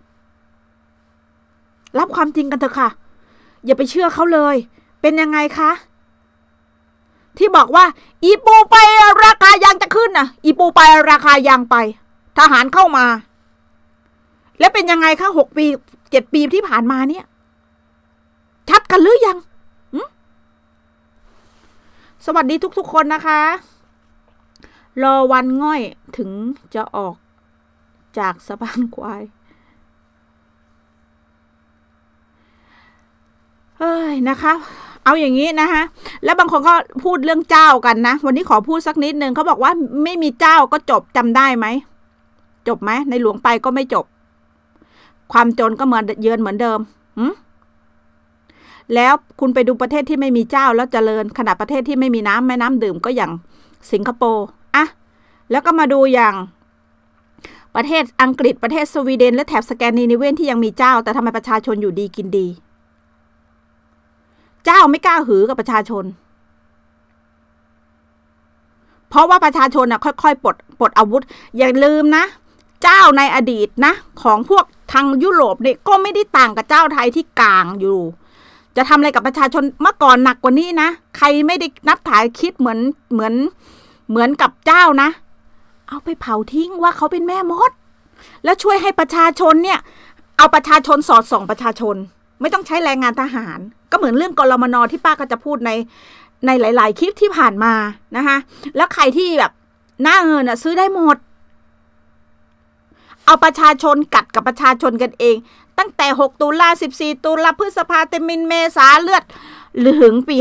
รับความจริงกันเถอะค่ะอย่าไปเชื่อเขาเลยเป็นยังไงคะที่บอกว่าอีปูไปราคายางจะขึ้นอีปูไปราคายางไปทหารเข้ามาแล้วเป็นยังไงคะ6 ปี7 ปีที่ผ่านมาเนี่ยชัดกันหรือยังสวัสดีทุกๆคนนะคะรอวันง่อยถึงจะออกจากสะพานควายเฮ้ยนะคะเอาอย่างนี้นะคะแล้วบางคนก็พูดเรื่องเจ้ากันนะวันนี้ขอพูดสักนิดนึงเขาบอกว่าไม่มีเจ้าก็จบจำได้ไหมจบไหมในหลวงไปก็ไม่จบความจนก็เหมือนเยือนเหมือนเดิมแล้วคุณไปดูประเทศที่ไม่มีเจ้าแล้วเจริญขณะประเทศที่ไม่มีน้ำแม่น้ำดื่มก็อย่างสิงคโปร์อะแล้วก็มาดูอย่างประเทศอังกฤษประเทศสวีเดนและแถบสแกนดิเนเวียนที่ยังมีเจ้าแต่ทำไมประชาชนอยู่ดีกินดีเจ้าไม่กล้าหือกับประชาชนเพราะว่าประชาชนน่ะค่อยๆปลดอาวุธอย่าลืมนะเจ้าในอดีตนะของพวกทางยุโรปเนี่ยก็ไม่ได้ต่างกับเจ้าไทยที่กลางอยู่จะทำอะไรกับประชาชนเมื่อก่อนหนักกว่านี้นะใครไม่ได้นับถ่ายคิดเหมือนกับเจ้านะเอาไปเผาทิ้งว่าเขาเป็นแม่มดแล้วช่วยให้ประชาชนเนี่ยเอาประชาชนสอดส่องประชาชนไม่ต้องใช้แรงงานทหารก็เหมือนเรื่องกลมน.ที่ป้าก็จะพูดในหลายๆคลิปที่ผ่านมานะคะแล้วใครที่แบบหน้าเงินซื้อได้หมดเอาประชาชนกัดกับประชาชนกันเองตั้งแต่6ตุลา14ตุลาพฤษภาคมเมษาเลือดถึงปี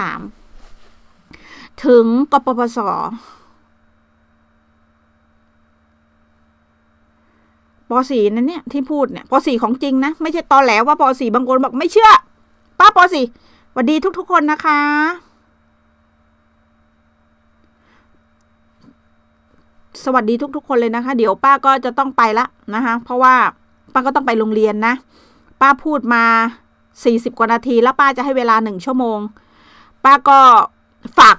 53ถึงกปปสป.4 นั่นเนี่ยที่พูดเนี่ยป.4 ของจริงนะไม่ใช่ตอแหลว่าป.4 บางคนบอกไม่เชื่อป้าป.4 สวัสดีทุกๆคนนะคะสวัสดีทุกๆคนเลยนะคะเดี๋ยวป้าก็จะต้องไปละนะคะเพราะว่าป้าก็ต้องไปโรงเรียนนะป้าพูดมา40กว่านาทีแล้วป้าจะให้เวลา1 ชั่วโมงป้าก็ฝาก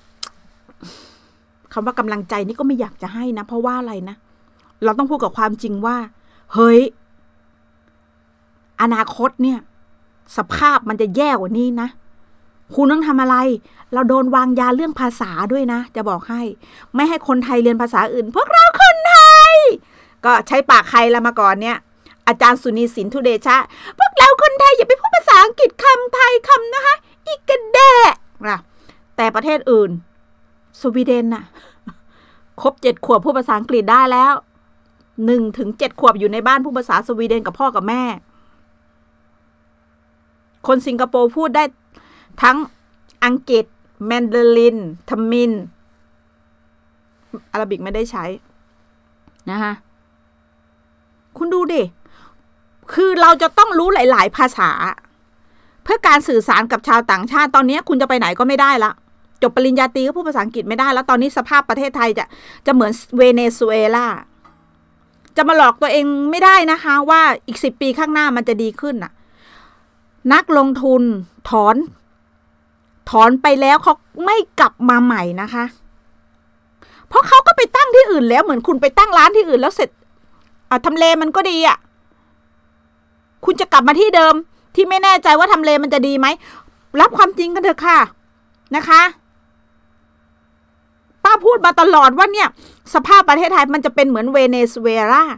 คำว่ากำลังใจนี่ก็ไม่อยากจะให้นะเพราะว่าอะไรนะเราต้องพูดกับความจริงว่าเฮ้ยอนาคตเนี่ยสภาพมันจะแย่กว่านี้นะคุณต้องทำอะไรเราโดนวางยาเรื่องภาษาด้วยนะจะบอกให้ไม่ให้คนไทยเรียนภาษาอื่นพวกเราคนไทยก็ใช้ปากใครละมาก่อนเนี่ยอาจารย์สุนีสินทุเดชะพวกเราคนไทยอย่าไปพูดภาษาอังกฤษคำไทยคำนะคะอีกกระแดะนะแต่ประเทศอื่นสวีเดนน่ะครบ7 ขวบพูดภาษาอังกฤษได้แล้ว1 ถึง 7 ขวบอยู่ในบ้านพูดภาษาสวีเดนกับพ่อกับแม่คนสิงคโปร์พูดได้ทั้งอังกฤษแมนดารินทมิฬอาหรับิกไม่ได้ใช้นะคะคุณดูดิคือเราจะต้องรู้หลายๆภาษาเพื่อการสื่อสารกับชาวต่างชาติตอนนี้คุณจะไปไหนก็ไม่ได้ละจบปริญญาตรีก็พูดภาษาอังกฤษไม่ได้แล้วตอนนี้สภาพประเทศไทยจะเหมือนเวเนซุเอลาจะมาหลอกตัวเองไม่ได้นะคะว่าอีก10 ปีข้างหน้ามันจะดีขึ้นน่ะนักลงทุนถอนไปแล้วเขาไม่กลับมาใหม่นะคะเพราะเขาก็ไปตั้งที่อื่นแล้วเหมือนคุณไปตั้งร้านที่อื่นแล้วเสร็จทำเลมันก็ดีคุณจะกลับมาที่เดิมที่ไม่แน่ใจว่าทำเลมันจะดีไหมรับความจริงกันเถอะค่ะนะคะป้าพูดมาตลอดว่าเนี่ยสภาพประเทศไทยมันจะเป็นเหมือนเวเนซุเอลา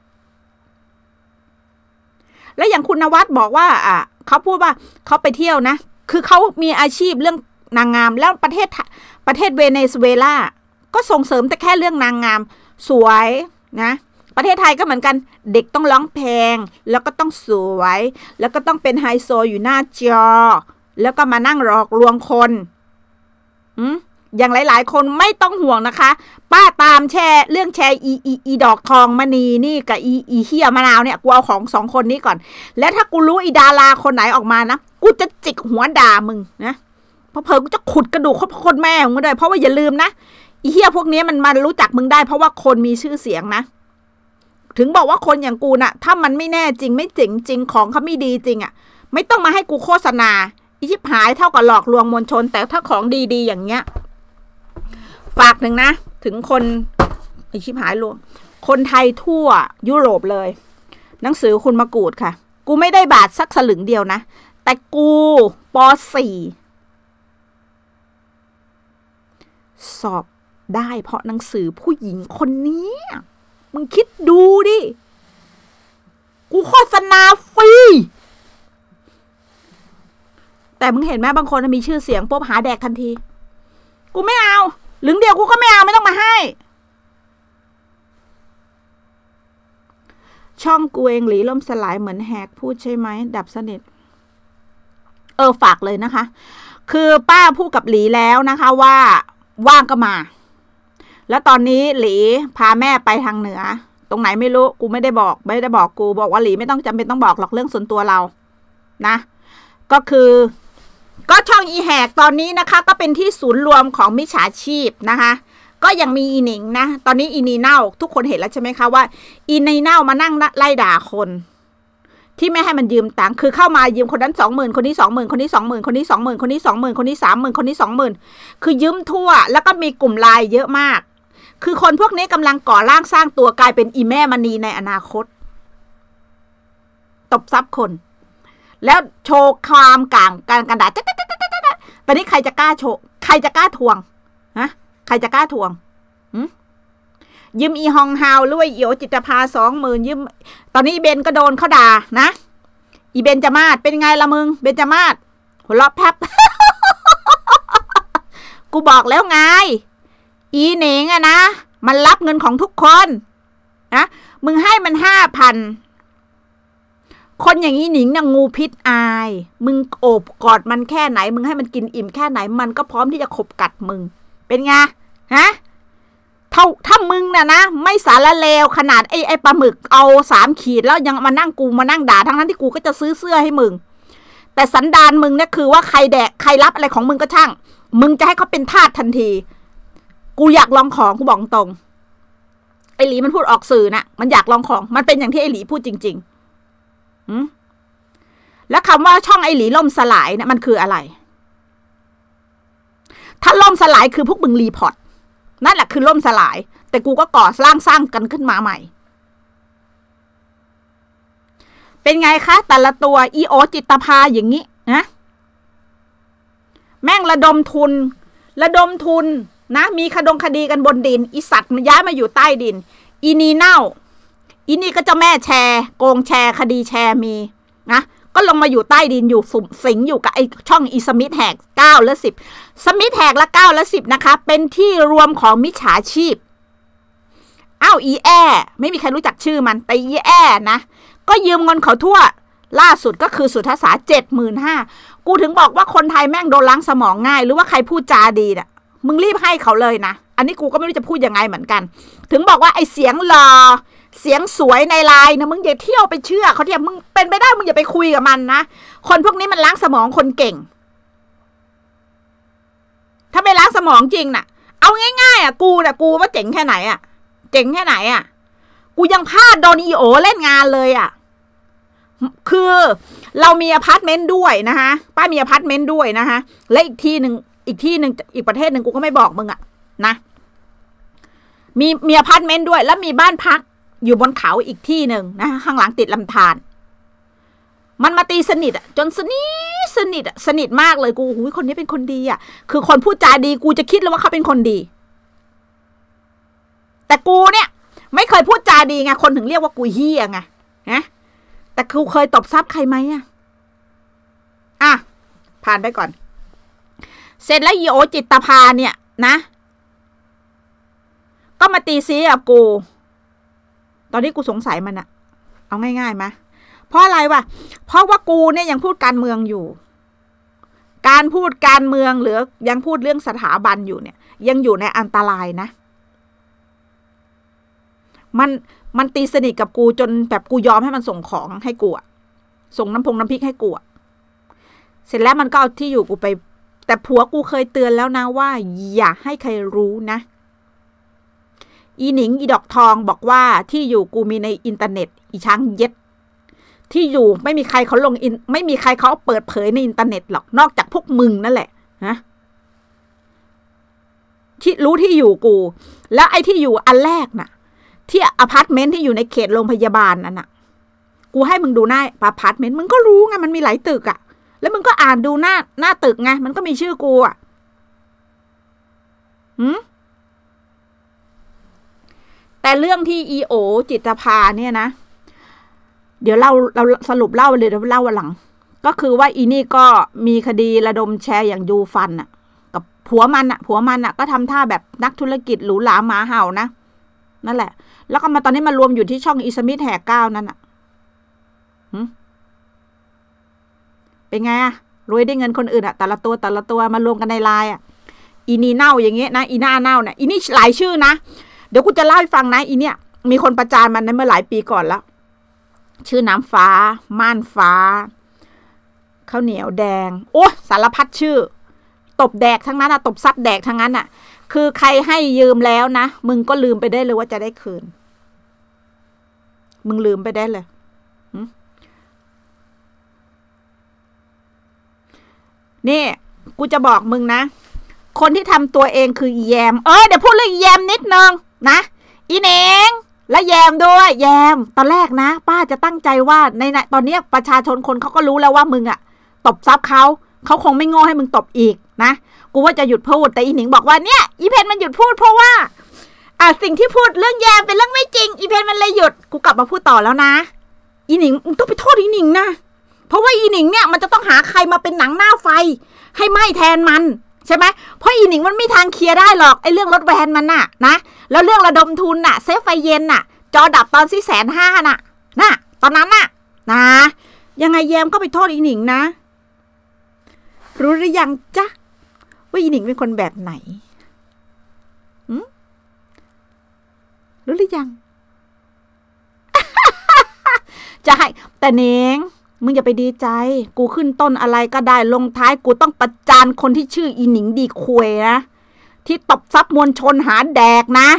และอย่างคุณนวัดบอกว่าเขาพูดว่าเขาไปเที่ยวนะคือเขามีอาชีพเรื่องนางงามแล้วประเทศเวเนซุเอลาก็ส่งเสริมแต่แค่เรื่องนางงามสวยนะประเทศไทยก็เหมือนกันเด็กต้องร้องเพลงแล้วก็ต้องสวยแล้วก็ต้องเป็นไฮโซอยู่หน้าจอแล้วก็มานั่งหลอกลวงคนอย่างหลายๆคนไม่ต้องห่วงนะคะป้าตามแชร์เรื่องแชร์อีดอกทองมณีนี่กับอีเฮียมะนาวเนี่ยกูเอาของ2 คนนี้ก่อนแล้วถ้ากูรู้อีดาราคนไหนออกมานะกูจะจิกหัวด่ามึงนะเพราะกูจะขุดกระดูกคนแม่มึงได้เพราะว่าอย่าลืมนะอีเฮียพวกนี้มันมารู้จักมึงได้เพราะว่าคนมีชื่อเสียงนะถึงบอกว่าคนอย่างกูน่ะถ้ามันไม่แน่จริงไม่เจ๋งจริงของเขาไม่ดีจริงไม่ต้องมาให้กูโฆษณาอีชิบหายเท่ากับหลอกลวงมวลชนแต่ถ้าของดีๆอย่างเงี้ยฝากหนึ่งนะถึงคนอีชิบหายลวงคนไทยทั่วยุโรปเลยหนังสือคุณมกูดค่ะกูไม่ได้บาทสักสลึงเดียวนะแต่กูป.4 สอบได้เพราะหนังสือผู้หญิงคนนี้มึงคิดดูดิกูโฆษณาฟรีแต่มึงเห็นไหมบางคนมีชื่อเสียงปุ๊บหาแดกทันทีกูไม่เอาหลึงเดียวกูก็ไม่เอาไม่ต้องมาให้ช่องกูเองหลีล่มสลายเหมือนแหกพูดใช่ไหมดับสนิทฝากเลยนะคะ คือป้าพูดกับหลีแล้วนะคะว่าว่างก็มาแล้วตอนนี้หลีพาแม่ไปทางเหนือตรงไหนไม่รู้กูไม่ได้บอกกูบอกว่าหลีไม่ต้องจำเป็นต้องบอกหรอกเรื่องส่วนตัวเรานะก็คือก็ช่องอีแหกตอนนี้นะคะก็เป็นที่ศูนย์รวมของมิจฉาชีพนะคะก็ยังมีอีหนิงนะตอนนี้อีนีเน่าทุกคนเห็นแล้วใช่ไหมคะว่าอีนีเน่ามานั่งไล่ด่าคนที่ไม่ให้มันยืมตังค์คือเข้ามายืมคนนั้น20,000คนนี้20,000คนนี้20,000คนนี้20,000คนนี้20,000คนนี้30,000คนนี้20,000คือยืมทั่วแล้วก็มีกลุ่มไลน์เยอะมากคือคนพวกนี้กำลังก่อร่างสร้างตัวกลายเป็นอีแม่มณีในอนาคตตบทรัพย์คนแล้วโชว์ความการด่าตอนนี้ใครจะกล้าโชว์ใครจะกล้าทวงฮะใครจะกล้าทวงยืมอีฮองฮาวหรือว่าอีโอจิตภา20,000ยืมตอนนี้เบนก็โดนเขาด่านะอีเบนจมาศเป็นไงละมึงเบนจมาศหัวเราะแป๊บ กูบอกแล้วไงอีเหน่งอะนะมันรับเงินของทุกคนนะมึงให้มัน5,000คนอย่างนี้หนิงนะงูพิษอายมึงโอบกอดมันแค่ไหนมึงให้มันกินอิ่มแค่ไหนมันก็พร้อมที่จะขบกัดมึงเป็นไงฮะถ้ามึงนะไม่สารเลวขนาดไอ้ปลาหมึกเอา3 ขีดแล้วยังมานั่งด่าทั้งนั้นที่กูก็จะซื้อเสื้อให้มึงแต่สันดานมึงเนี่ยคือว่าใครแดกใครรับอะไรของมึงก็ช่างมึงจะให้เขาเป็นทาสทันทีกูอยากลองของกูบอกตรงไอ้หลีมันพูดออกสื่อนะมันอยากลองของมันเป็นอย่างที่ไอ้หลีพูดจริงๆแล้วคำว่าช่องไอ้หลีล่มสลายเนี่ยมันคืออะไรถ้าล่มสลายคือพวกมึงรีพอร์ตนั่นแหละคือล่มสลายแต่กูก็ก่อสร้างกันขึ้นมาใหม่เป็นไงคะแต่ละตัวอีโอจิตภาอย่างนี้นะแม่งระดมทุนนะมีคดีกันบนดินอีสัตว์มันย้ายมาอยู่ใต้ดินอีนีเน่าอีนี่ก็เจ้าแม่แชร์โกงแชร์คดีแชร์มีนะก็ลงมาอยู่ใต้ดินอยู่สิงอยู่กับไอช่องอีสมิธแหก9 และ 10สมิธแหกละ9 และ 10นะคะเป็นที่รวมของมิจฉาชีพอีแอไม่มีใครรู้จักชื่อมันแต่อีแอนะก็ยืมเงินเขาทั่วล่าสุดก็คือสุทธศา 75,000กูถึงบอกว่าคนไทยแม่งโดนล้างสมองง่ายหรือว่าใครพูดจาดีน่ะมึงรีบให้เขาเลยนะอันนี้กูก็ไม่รู้จะพูดยังไงเหมือนกันถึงบอกว่าไอเสียงหล่อเสียงสวยในไลน์นะมึงอย่าเที่ยวไปเชื่อเขาที่มึงเป็นไปได้มึงอย่าไปคุยกับมันนะคนพวกนี้มันล้างสมองคนเก่งถ้าไม่ล้างสมองจริงน่ะเอาง่ายๆกูว่าเจ๋งแค่ไหนกูยังพลาดโดนอีโอเล่นงานเลยคือเรามีอพาร์ตเมนต์ด้วยนะคะป้ามีอพาร์ตเมนต์ด้วยนะคะและอีกที่หนึ่งอีกประเทศหนึ่งกูก็ไม่บอกมึงนะมีอพาร์ตเมนต์ด้วยแล้วมีบ้านพักอยู่บนเขาอีกที่หนึ่งนะข้างหลังติดลำธารมันมาตีสนิทจนสนิทมากเลยกูหูยคนนี้เป็นคนดีคือคนพูดจาดีกูจะคิดเลยว่าเขาเป็นคนดีแต่กูเนี่ยไม่เคยพูดจาดีไงคนถึงเรียกว่ากูเฮี้ยไงนะแต่กูเคยตบทรัพย์ใครไหมผ่านไปก่อนเสร็จแล้วอีโอจิตภาเนี่ยนะก็มาตีซีกับกูตอนนี้กูสงสัยมันเอาง่ายๆไหมเพราะอะไรวะเพราะว่ากูเนี่ยยังพูดการเมืองอยู่การพูดการเมืองหรือยังพูดเรื่องสถาบันอยู่เนี่ยยังอยู่ในอันตรายนะมันตีสนิทกับกูจนแบบกูยอมให้มันส่งของให้กูส่งน้ำพริกให้กูเสร็จแล้วมันก็เอาที่อยู่กูไปแต่ผัวกูเคยเตือนแล้วนะว่าอย่าให้ใครรู้นะอีหนิงอีดอกทองบอกว่าที่อยู่กูมีในอินเทอร์เน็ตอีช้างเย็ดที่อยู่ไม่มีใครเขาไม่มีใครเขาเปิดเผยในอินเทอร์เน็ตหรอกนอกจากพวกมึงนั่นแหละนะที่รู้ที่อยู่กูแล้วไอ้ที่อยู่อันแรกน่ะที่อพาร์ตเมนต์ที่อยู่ในเขตโรงพยาบาลนั่นกูให้มึงดูหน้าอพาร์ตเมนต์มึงก็รู้ไงมันมีหลายตึกแล้วมึงก็อ่านดูหน้าตึกไงมันก็มีชื่อกูแต่เรื่องที่อีโอจิตภาเนี่ยนะเดี๋ยวเราสรุปเล่าเลยเดี๋ยวเล่าวันหลังก็คือว่าอีนี่ก็มีคดีระดมแชร์อย่างยูฟันกับผัวมันก็ทำท่าแบบนักธุรกิจหรูหราหมาเห่านะนั่นแหละแล้วก็มาตอนนี้มารวมอยู่ที่ช่องอีสมิธแหก9นั่นเป็นไงรวยได้เงินคนอื่นอะแต่ละตัวมารวมกันในไลน์อะอีนี่เน่าอย่างเงี้ยนะอีหน้าเน่าเนี่ยอีนี่หลายชื่อนะเดี๋ยวกูจะเล่าให้ฟังนะอีเนี่ยมีคนประจานมันในเมื่อหลายปีก่อนแล้วชื่อน้ำฟ้าม่านฟ้าข้าวเหนียวแดงโอ้สารพัดชื่อตบแดกทั้งนั้นอะตบซับแดกทั้งนั้นอะคือใครให้ยืมแล้วนะมึงก็ลืมไปได้เลยว่าจะได้คืนมึงลืมไปได้เลยนี่กูจะบอกมึงนะคนที่ทำตัวเองคืออีแยมเดี๋ยวพูดเรื่องอีแยมนิดนึงนะอีเนงและแยมด้วยแยมตอนแรกนะป้าจะตั้งใจว่าในตอนนี้ประชาชนคนเขาก็รู้แล้วว่ามึงอะตบซับเขาคงไม่โง่ให้มึงตบอีกนะกูว่าจะหยุดพูดแต่อีหนิงบอกว่าเนี่ยอีเพนมันหยุดพูดเพราะว่าสิ่งที่พูดเรื่องแยมเป็นเรื่องไม่จริงอีเพนมันเลยหยุดกูกลับมาพูดต่อแล้วนะอีหนิงมึงต้องไปโทษอีหนิงนะเพราะว่าอีหนิงเนี่ยมันจะต้องหาใครมาเป็นหนังหน้าไฟให้ไหม้แทนมันใช่ไหมเพราะอีหนิงมันไม่ทางเคลียร์ได้หรอกไอ้เรื่องรถแวนมันน่ะนะแล้วเรื่องระดมทุนน่ะเซฟไฟเย็นน่ะจอดับตอน450,000น่ะตอนนั้นน่ะนะยังไงแยมก็ไปโทษอีหนิงนะรู้หรือยังจ๊ะว่าอีหนิงเป็นคนแบบไหนรู้หรือยัง จะให้แต่เน้งมึงอย่าไปดีใจกูขึ้นต้นอะไรก็ได้ลงท้ายกูต้องประจานคนที่ชื่ออีหนิงดีควยนะที่ตบซับมวลชนหาแดกนะ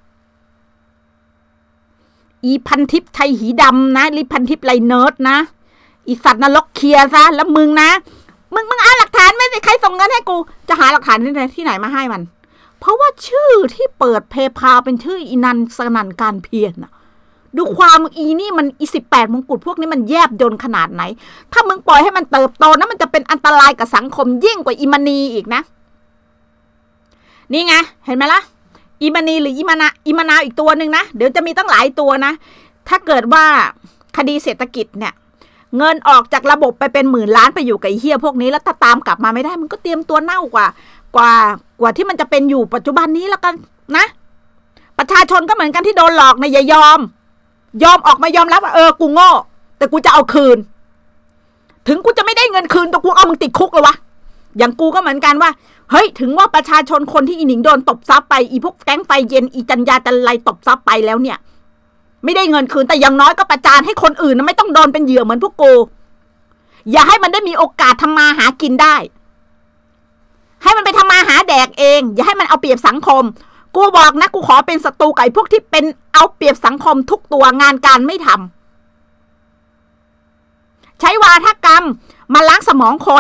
อีพันทิพย์ชัยหีดำนะหรือพันทิพย์ไรเนิร์ดนะอีสัตว์นรกเคลียร์ซะแล้วมึงนะมึงเอาหลักฐานไม่ได้ใครส่งเงินให้กูจะหาหลักฐานที่ไหนมาให้มันเพราะว่าชื่อที่เปิดเพย์พาเป็นชื่ออีนันสนั่นการเพียรนะดูความอีนี่มันอี18มงกุฎพวกนี้มันแยบยนขนาดไหนถ้ามึงปล่อยให้มันเติบโตนะมันจะเป็นอันตรายกับสังคมยิ่งกว่าอีมานีอีกนะนี่ไงเห็นไหมล่ะอีมานีหรืออีมานาอีกตัวหนึ่งนะเดี๋ยวจะมีตั้งหลายตัวนะถ้าเกิดว่าคดีเศรษฐกิจเนี่ยเงินออกจากระบบไปเป็นหมื่นล้านไปอยู่กับไอ้เหี้ยพวกนี้แล้วถ้าตามกลับมาไม่ได้มันก็เตรียมตัวเน่ากว่าที่มันจะเป็นอยู่ปัจจุบันนี้แล้วกันนะประชาชนก็เหมือนกันที่โดนหลอกนะอย่ายอมออกมายอมรับว่ากูโง่แต่กูจะเอาคืนถึงกูจะไม่ได้เงินคืนแต่กูเอามึงติดคุกเลยวะอย่างกูก็เหมือนกันว่าเฮ้ยถึงว่าประชาชนคนที่อีหนิงโดนตบซับไปอีพวกแก๊งไฟเย็นอีจันยาจันไรตบซับไปแล้วเนี่ยไม่ได้เงินคืนแต่อย่างน้อยก็ประจานให้คนอื่นนะไม่ต้องโดนเป็นเหยื่อเหมือนพวกกูอย่าให้มันได้มีโอกาสทำมาหากินได้ให้มันไปทำมาหาแดกเองอย่าให้มันเอาเปรียบสังคมกูบอกนะกูขอเป็นศัตรูกับพวกที่เป็นเอาเปรียบสังคมทุกตัวงานการไม่ทำใช้วาทกรรมมาล้างสมองคน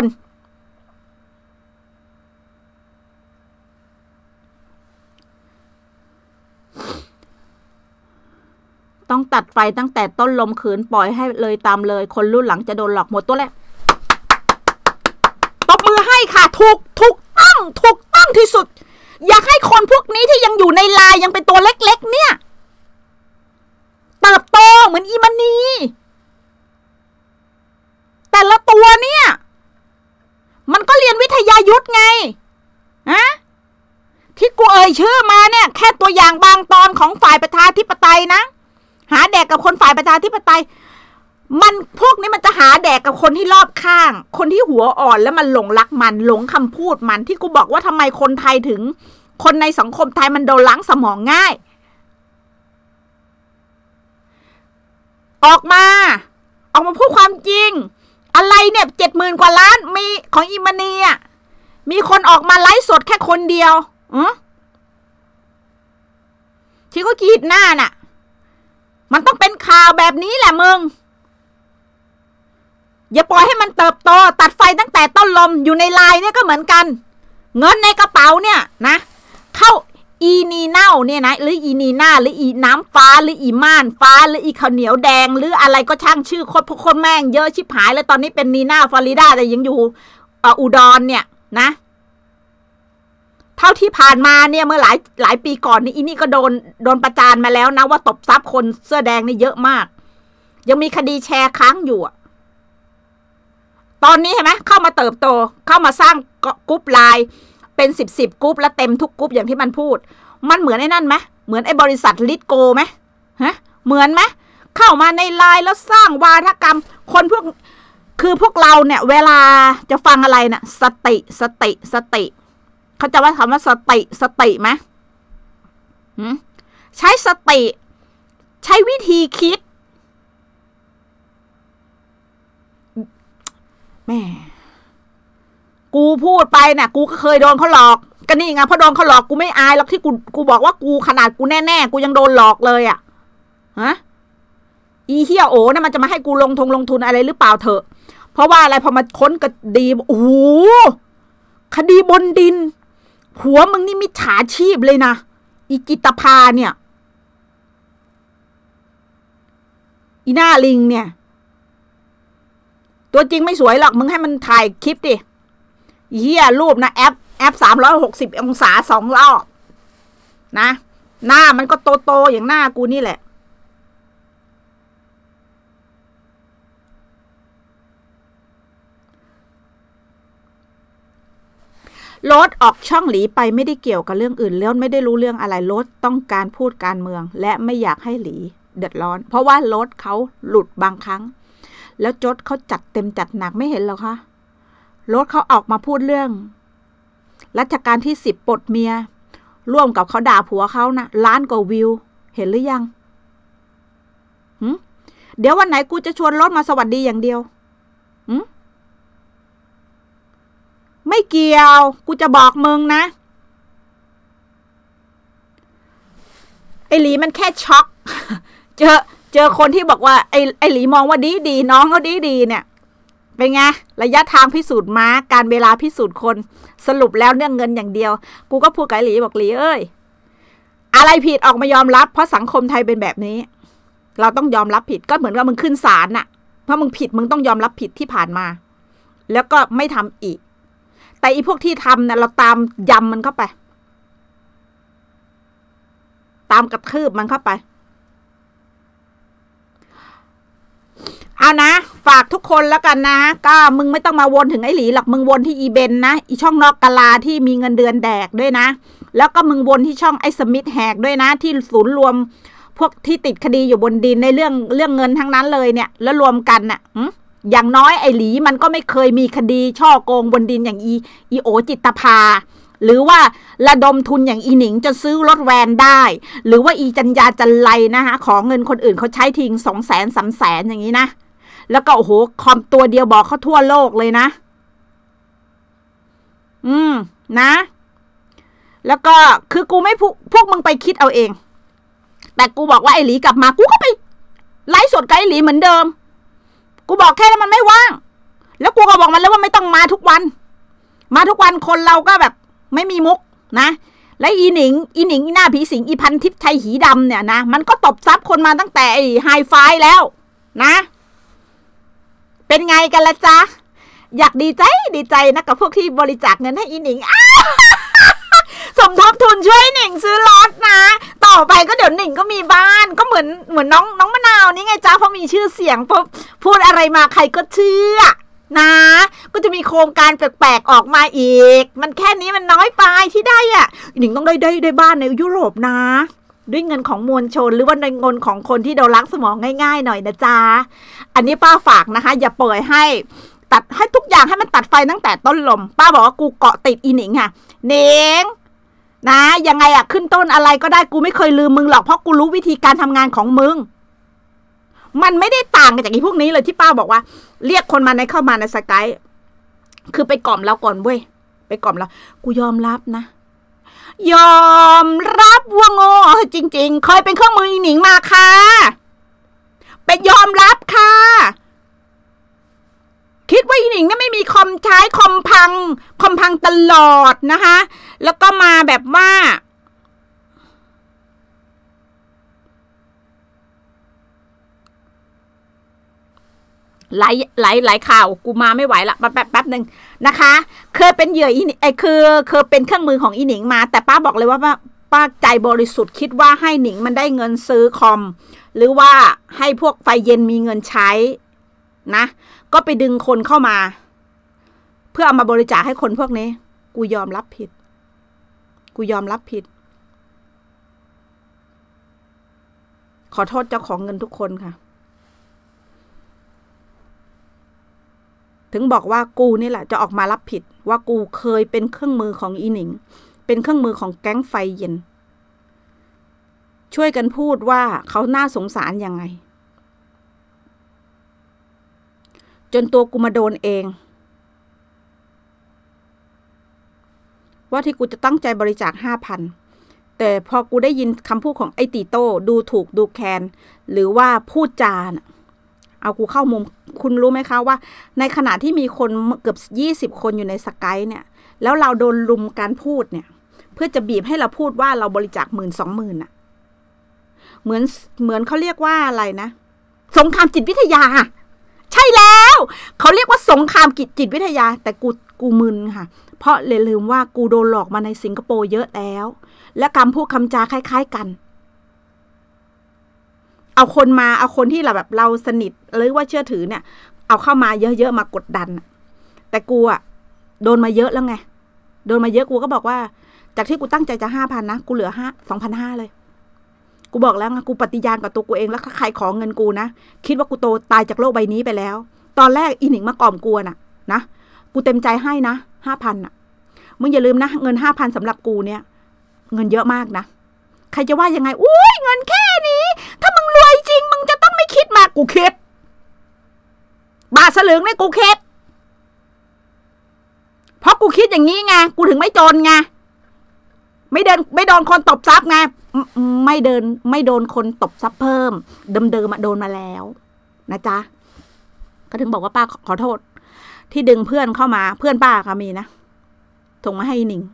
ต้องตัดไฟตั้งแต่ต้นลมขืนปล่อยให้เลยตามเลยคนรุ่นหลังจะโดนหลอกหมดตัวแรกตบมือให้ค่ะถูกต้องที่สุดอยากให้คนพวกนี้ที่ยังอยู่ในไลน์ยังเป็นตัวเล็กๆเนี่ยเติบโตเหมือนอีมานีแต่ละตัวเนี่ยมันก็เรียนวิทยายุทธไงที่กูเอ่ยชื่อมาเนี่ยแค่ตัวอย่างบางตอนของฝ่ายประชาธิปไตยนะหาแดกกับคนฝ่ายประชาธิปไตยมันพวกนี้มันจะหาแดกกับคนที่รอบข้างคนที่หัวอ่อนแล้วมันหลงรักมันหลงคำพูดมันที่กูบอกว่าทำไมคนไทยถึงคนในสังคมไทยมันโดนล้างสมองง่ายออกมาพูดความจริงอะไรเนี่ย70,000 กว่าล้านมีของอีมานีมีคนออกมาไลฟ์สดแค่คนเดียวที่ก็กีดหน้าน่ะมันต้องเป็นข่าวแบบนี้แหละมึงอย่าปล่อยให้มันเติบโตตัดไฟตั้งแต่ต้นลมอยู่ในไลน์เนี่ยก็เหมือนกันเงินในกระเป๋าเนี่ยนะเข้าอีนีเน่าเนี่ยนะหรืออีนีหน้าหรืออีน้ำฟ้าหรืออีม่านฟ้าหรืออีข้าวเหนียวแดงหรืออะไรก็ช่างชื่อคนแม่งเยอะชิบหายแล้วตอนนี้เป็นนีน่าฟลอริดาแต่ยังอยู่อุดรเนี่ยนะเท่าที่ผ่านมาเนี่ยเมื่อหลายปีก่อนนี่อีนี่ก็โดนประจานมาแล้วนะว่าตบซับคนเสื้อแดงนี่เยอะมากยังมีคดีแชร์ค้างอยู่ตอนนี้เห็นไหมเข้ามาเติบโตเข้ามาสร้างกรุ๊ปไลน์เป็น10กรุ๊ปแล้วเต็มทุกกรุ๊ปอย่างที่มันพูดมันเหมือนไอ้นั่นไหมเหมือนไอ้บริษัทลิทโกไหมเหมือนไหมเข้ามาในไลน์แล้วสร้างวาทกรรมคนพวกคือพวกเราเนี่ยเวลาจะฟังอะไรเนี่ยสติเขาจะว่าคำว่าสติไหมใช้สติใช้วิธีคิดแม่กูพูดไปเนี่ยกูก็เคยโดนเขาหลอกก็นี่ไงพอโดนเขาหลอกกูไม่อายหรอกที่กูบอกว่ากูขนาดกูแน่กูยังโดนหลอกเลยอ่ะฮะอีเฮียโอนะมันจะมาให้กูลงทุนอะไรหรือเปล่าเถอะเพราะว่าอะไรพอมาค้นคดีโอ้โหคดีบนดินหัวมึงนี่มิจฉาชีพเลยนะอีจิตภาเนี่ยอีหน้าลิงเนี่ยตัวจริงไม่สวยหรอกมึงให้มันถ่ายคลิปดิเฮียรูปนะแอป360 องศา2 รอบนะหน้ามันก็โตอย่างหน้ากูนี่แหละรถออกช่องหลีไปไม่ได้เกี่ยวกับเรื่องอื่นแล้วไม่ได้รู้เรื่องอะไรรถต้องการพูดการเมืองและไม่อยากให้หลีเดือดร้อนเพราะว่ารถเขาหลุดบางครั้งแล้วจดเขาจัดเต็มจัดหนักไม่เห็นหรอคะรถเขาออกมาพูดเรื่องรัชกาลที่10ปลดเมียร่วมกับเขาด่าผัวเขานะล้านกว่าวิวเห็นหรือยังเดี๋ยววันไหนกูจะชวนรถมาสวัสดีอย่างเดียวไม่เกี่ยวกูจะบอกมึงนะไอหลีมันแค่ช็อกเจอคนที่บอกว่าไอหลีมองว่าดีน้องเขาดีเนี่ยเป็นไงระยะทางพิสูจน์ม้าการเวลาพิสูจน์คนสรุปแล้วเรื่องเงินอย่างเดียวกูก็พูดกับไอหลีบอกหลีเอ้ยอะไรผิดออกมายอมรับเพราะสังคมไทยเป็นแบบนี้เราต้องยอมรับผิดก็เหมือนกับมึงขึ้นศาลน่ะเพราะมึงผิดมึงต้องยอมรับผิดที่ผ่านมาแล้วก็ไม่ทำอีกแต่อีพวกที่ทำเนี่ยเราตามยำมันเข้าไปตามกระทืบมันเข้าไปเอานะฝากทุกคนแล้วกันนะก็มึงไม่ต้องมาวนถึงไอ้หลีหรอกมึงวนที่อีเบนนะอีช่องนอกกะลาที่มีเงินเดือนแดกด้วยนะแล้วก็มึงวนที่ช่องไอ้สมิธแหกด้วยนะที่ศูนย์รวมพวกที่ติดคดีอยู่บนดินในเรื่องเงินทั้งนั้นเลยเนี่ยแล้วรวมกันน่ะอย่างน้อยไอ้หลีมันก็ไม่เคยมีคดีช่อโกงบนดินอย่างอีโอจิตภาหรือว่าระดมทุนอย่างอีหนิงจะซื้อรถแวนได้หรือว่าอีจัญญาจันไรนะคะขอเงินคนอื่นเขาใช้ทิ้ง200,000 300,000อย่างนี้นะแล้วก็โอ้โหคอมตัวเดียวบอกเขาทั่วโลกเลยนะนะแล้วก็คือกูไม่พวกมึงไปคิดเอาเองแต่กูบอกว่าไอ้หลีกลับมากูก็ไปไลฟ์สดกับไอ้หลีเหมือนเดิมกูบอกแค่นั้นมันไม่ว่างแล้วกูก็บอกมันแล้วว่าไม่ต้องมาทุกวันคนเราก็แบบไม่มีมุกนะและอีหนิงอีหน้าผีสิงอีพันทิพย์ชัยหีดำเนี่ยนะมันก็ตบซับคนมาตั้งแต่ไอ้ไฮไฟแล้วนะเป็นไงกันละจ๊ะอยากดีใจนะกับพวกที่บริจาคเงินให้อีหนิงสมทบทุนช่วยหนิงซื้อรถนะต่อไปก็เดี๋ยวหนิงก็มีบ้านก็เหมือนน้องมะนาวนี่ไงจ๊ะเพราะมีชื่อเสียงพูดอะไรมาใครก็เชื่อนะก็จะมีโครงการแปลกๆออกมาอีกมันแค่นี้มันน้อยไปที่ได้อ่ะหนิงต้องได้บ้านในยุโรปนะด้วยเงินของมวลชนหรือว่าในเงินของคนที่เราล้างสมองง่ายๆหน่อยนะจ๊ะอันนี้ป้าฝากนะคะอย่าปล่อยให้ตัดให้ทุกอย่างให้มันตัดไฟตั้งแต่ต้นลมป้าบอกว่ากูเกาะติดอีหนิงค่ะหนิงนะยังไงอะขึ้นต้นอะไรก็ได้กูไม่เคยลืมมึงหรอกเพราะกูรู้วิธีการทำงานของมึงมันไม่ได้ต่างกันจากอีพวกนี้เลยที่ป้าบอกว่าเรียกคนมาในเข้ามาในสกายคือไปกล่อมเราก่อนเว้ยไปกล่อมเรากูยอมรับนะยอมรับว่าโง่จริงๆเคยเป็นเครื่องมืออีหนิงมาค่ะเป็นยอมรับค่ะคิดว่าอีหนิงเนี่ยไม่มีคอมใช้คอมพังตลอดนะคะแล้วก็มาแบบว่าหลายข่าวกูมาไม่ไหวละแป๊บนึงนะคะเคยเป็นเหยื่อคือเป็นเครื่องมือของอีหนิงมาแต่ป้าบอกเลยว่าป้าใจบริสุทธิ์คิดว่าให้หนิงมันได้เงินซื้อคอมหรือว่าให้พวกไฟเย็นมีเงินใช้นะก็ไปดึงคนเข้ามาเพื่อเอามาบริจาคให้คนพวกนี้กูยอมรับผิดขอโทษเจ้าของเงินทุกคนค่ะถึงบอกว่ากูนี่แหละจะออกมารับผิดว่ากูเคยเป็นเครื่องมือของอีหนิงเป็นเครื่องมือของแก๊งไฟเย็นช่วยกันพูดว่าเขาน่าสงสารยังไงจนตัวกูมาโดนเองว่าที่กูจะตั้งใจบริจาค5,000แต่พอกูได้ยินคำพูดของไอตีโต้ดูถูกดูแคลนหรือว่าพูดจานะเอากูเข้ามุมคุณรู้ไหมคะว่าในขณะที่มีคนเกือบ20 คนอยู่ในสกายเนี่ยแล้วเราโดนลุมการพูดเนี่ยเพื่อจะบีบให้เราพูดว่าเราบริจาค10,000-20,000น่ะเหมือนเขาเรียกว่าอะไรนะสงครามจิตวิทยาใช่แล้วเขาเรียกว่าสงครามจิตวิทยาแต่กูมึนค่ะเพราะเลยลืมว่ากูโดนหลอกมาในสิงคโปร์เยอะแล้วและคำพูดคำจาคล้ายๆกันเอาคนที่แบบเราสนิทหรือว่าเชื่อถือเนี่ยเอาเข้ามาเยอะๆมากดดันแต่กูอะโดนมาเยอะแล้วไงโดนมาเยอะกูก็บอกว่าจากที่กูตั้งใจจะ5,000นะกูเหลือ2,500เลยกูบอกแล้วไงกูปฏิญาณกับตัวกูเองแล้วถ้าใครขอเงินกูนะคิดว่ากูโตตายจากโลกใบนี้ไปแล้วตอนแรกอีหนิงมากล่อมกูนะกูเต็มใจให้นะ5,000น่ะมึงอย่าลืมนะเงิน5,000สำหรับกูเนี่ยเงินเยอะมากนะใครจะว่ายังไงอุ้ยเงินแค่นี้ถ้ามึงรวยจริงมึงจะต้องไม่คิดมากกูคิดบาทสลึงเนี่ยกูคิดเพราะกูคิดอย่างนี้ไงกูถึงไม่จนไงไม่โดนคนตบทรัพย์ไงไม่โดนคนตบทรัพย์เพิ่มเดิมโดนมาแล้วนะจ๊ะก็ถึงบอกว่าป้าขอโทษที่ดึงเพื่อนเข้ามาเพื่อนป้าก็มีนะส่งมาให้หนิง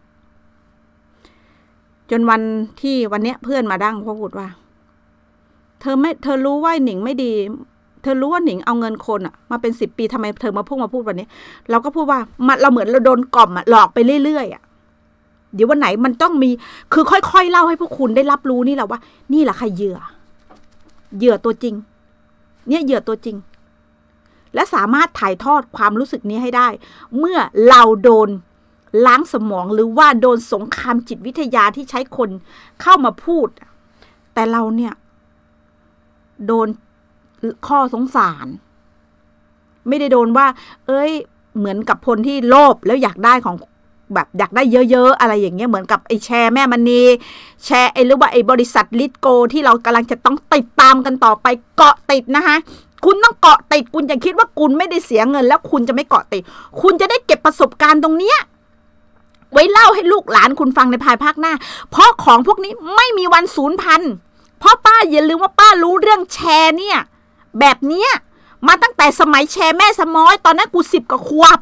จนวันเนี้ยเพื่อนมาดั้งพูดว่าเธอรู้ว่าหนิงไม่ดีเธอรู้ว่าหนิงเอาเงินคนมาเป็น10 ปีทำไมเธอมาพูดวันนี้เราก็พูดว่าเราเหมือนเราโดนกล่อมหลอกไปเรื่อยๆเดี๋ยววันไหนมันต้องมีคือค่อยๆเล่าให้พวกคุณได้รับรู้นี่แหละว่านี่แหละค่ะเหยื่อตัวจริงเนี่ยเหยื่อตัวจริงและสามารถถ่ายทอดความรู้สึกนี้ให้ได้เมื่อเราโดนล้างสมองหรือว่าโดนสงครามจิตวิทยาที่ใช้คนเข้ามาพูดแต่เราเนี่ยโดนข้อสงสารไม่ได้โดนว่าเหมือนกับคนที่โลภแล้วอยากได้ของแบบอยากได้เยอะๆอะไรอย่างเงี้ยเหมือนกับไอ้แชร์แม่มณีแชร์หรือว่าไอ้บริษัทลิทโกที่เรากำลังจะต้องติดตามกันต่อไปเกาะติดนะคะคุณต้องเกาะติดคุณอย่าคิดว่าคุณไม่ได้เสียเงินแล้วคุณจะไม่เกาะติดคุณจะได้เก็บประสบการณ์ตรงเนี้ยไว้เล่าให้ลูกหลานคุณฟังในภายภาคหน้าเพราะของพวกนี้ไม่มีวันสูญพันธุ์เพราะป้าอย่าลืมว่าป้ารู้เรื่องแชร์เนี่ยแบบเนี้ยมาตั้งแต่สมัยแชร์แม่สมอยตอนนั้นกู10 กว่าขวบ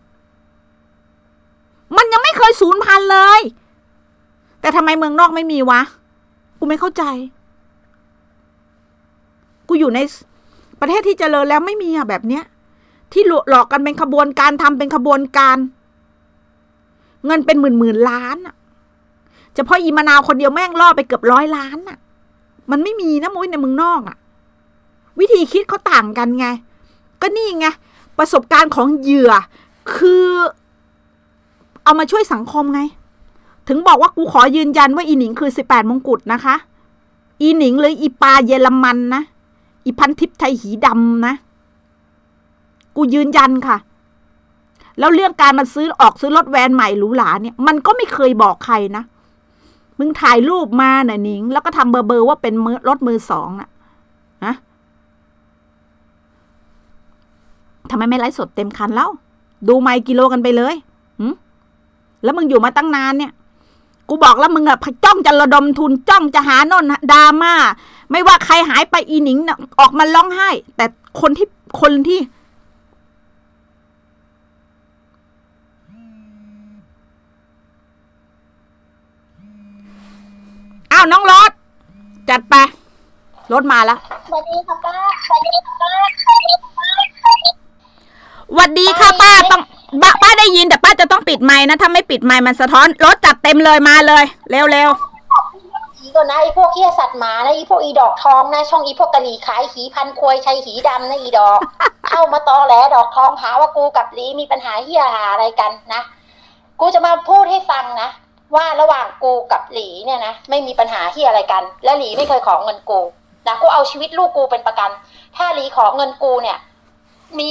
มันยังไม่เคยสูญพันธุ์เลยแต่ทำไมเมืองนอกไม่มีวะกูไม่เข้าใจกูอยู่ในประเทศที่เจริญแล้วไม่มีแบบเนี้ยที่หลอกกันเป็นขบวนการทำเป็นขบวนการเงินเป็นหมื่นล้านเฉพาะอีมะนาวคนเดียวแม่งล่อไปเกือบ100 ล้านมันไม่มีนะมุ้ยในเมืองนอกวิธีคิดเขาต่างกันไงก็นี่ไงประสบการณ์ของเหยื่อคือเอามาช่วยสังคมไงถึงบอกว่ากูขอยืนยันว่าอีหนิงคือ18 มงกุฎนะคะอีหนิงหรืออีปลาเยอรมันนะอีพันทิพย์ไทยหีดำนะกูยืนยันค่ะแล้วเรื่องการมาซื้อรถแวนใหม่หรูหราเนี่ยมันก็ไม่เคยบอกใครนะมึงถ่ายรูปมาน่ะหนิงแล้วก็ทำเบอร์ว่าเป็นรถมือ 2นะทำไมไม่ไลฟ์สดเต็มคันแล้วดูไมล์กิโลกันไปเลยแล้วมึงอยู่มาตั้งนานเนี่ยกูบอกแล้วมึงจ้องจะระดมทุนจ้องจะหาโน่นดราม่าไม่ว่าใครหายไปอีหนิงออกมาร้องไห้แต่คนที่อ้าวน้องรถจัดไปรถมาแล้วสวัสดีค่ะป้าสวัสดีค่ะป้าสวัสดีค่ะป้าต้องป้าได้ยินแต่ป้าจะต้องปิดไมค์นะถ้าไม่ปิดไมค์มันสะท้อนรถจัดเต็มเลยมาเลยเร็วอีก่อนนะไอ้พวกเหี้ยสัตว์หมานะไอ้พวกอีดอกทองนะช่องอีพวกกะหรี่ขายหีพันควยชัยหีดำนะอีดอกเข้ามาตอแหลดอกทองหาว่ากูกับหลีมีปัญหาเหี้ยหาอะไรกันนะกูจะมาพูดให้ฟังนะว่าระหว่างกูกับหลีเนี่ยนะไม่มีปัญหาเหี้ยอะไรกันและหลีไม่เคยขอเงินกูนะกูเอาชีวิตลูกกูเป็นประกันถ้าหลีขอเงินกูเนี่ยมี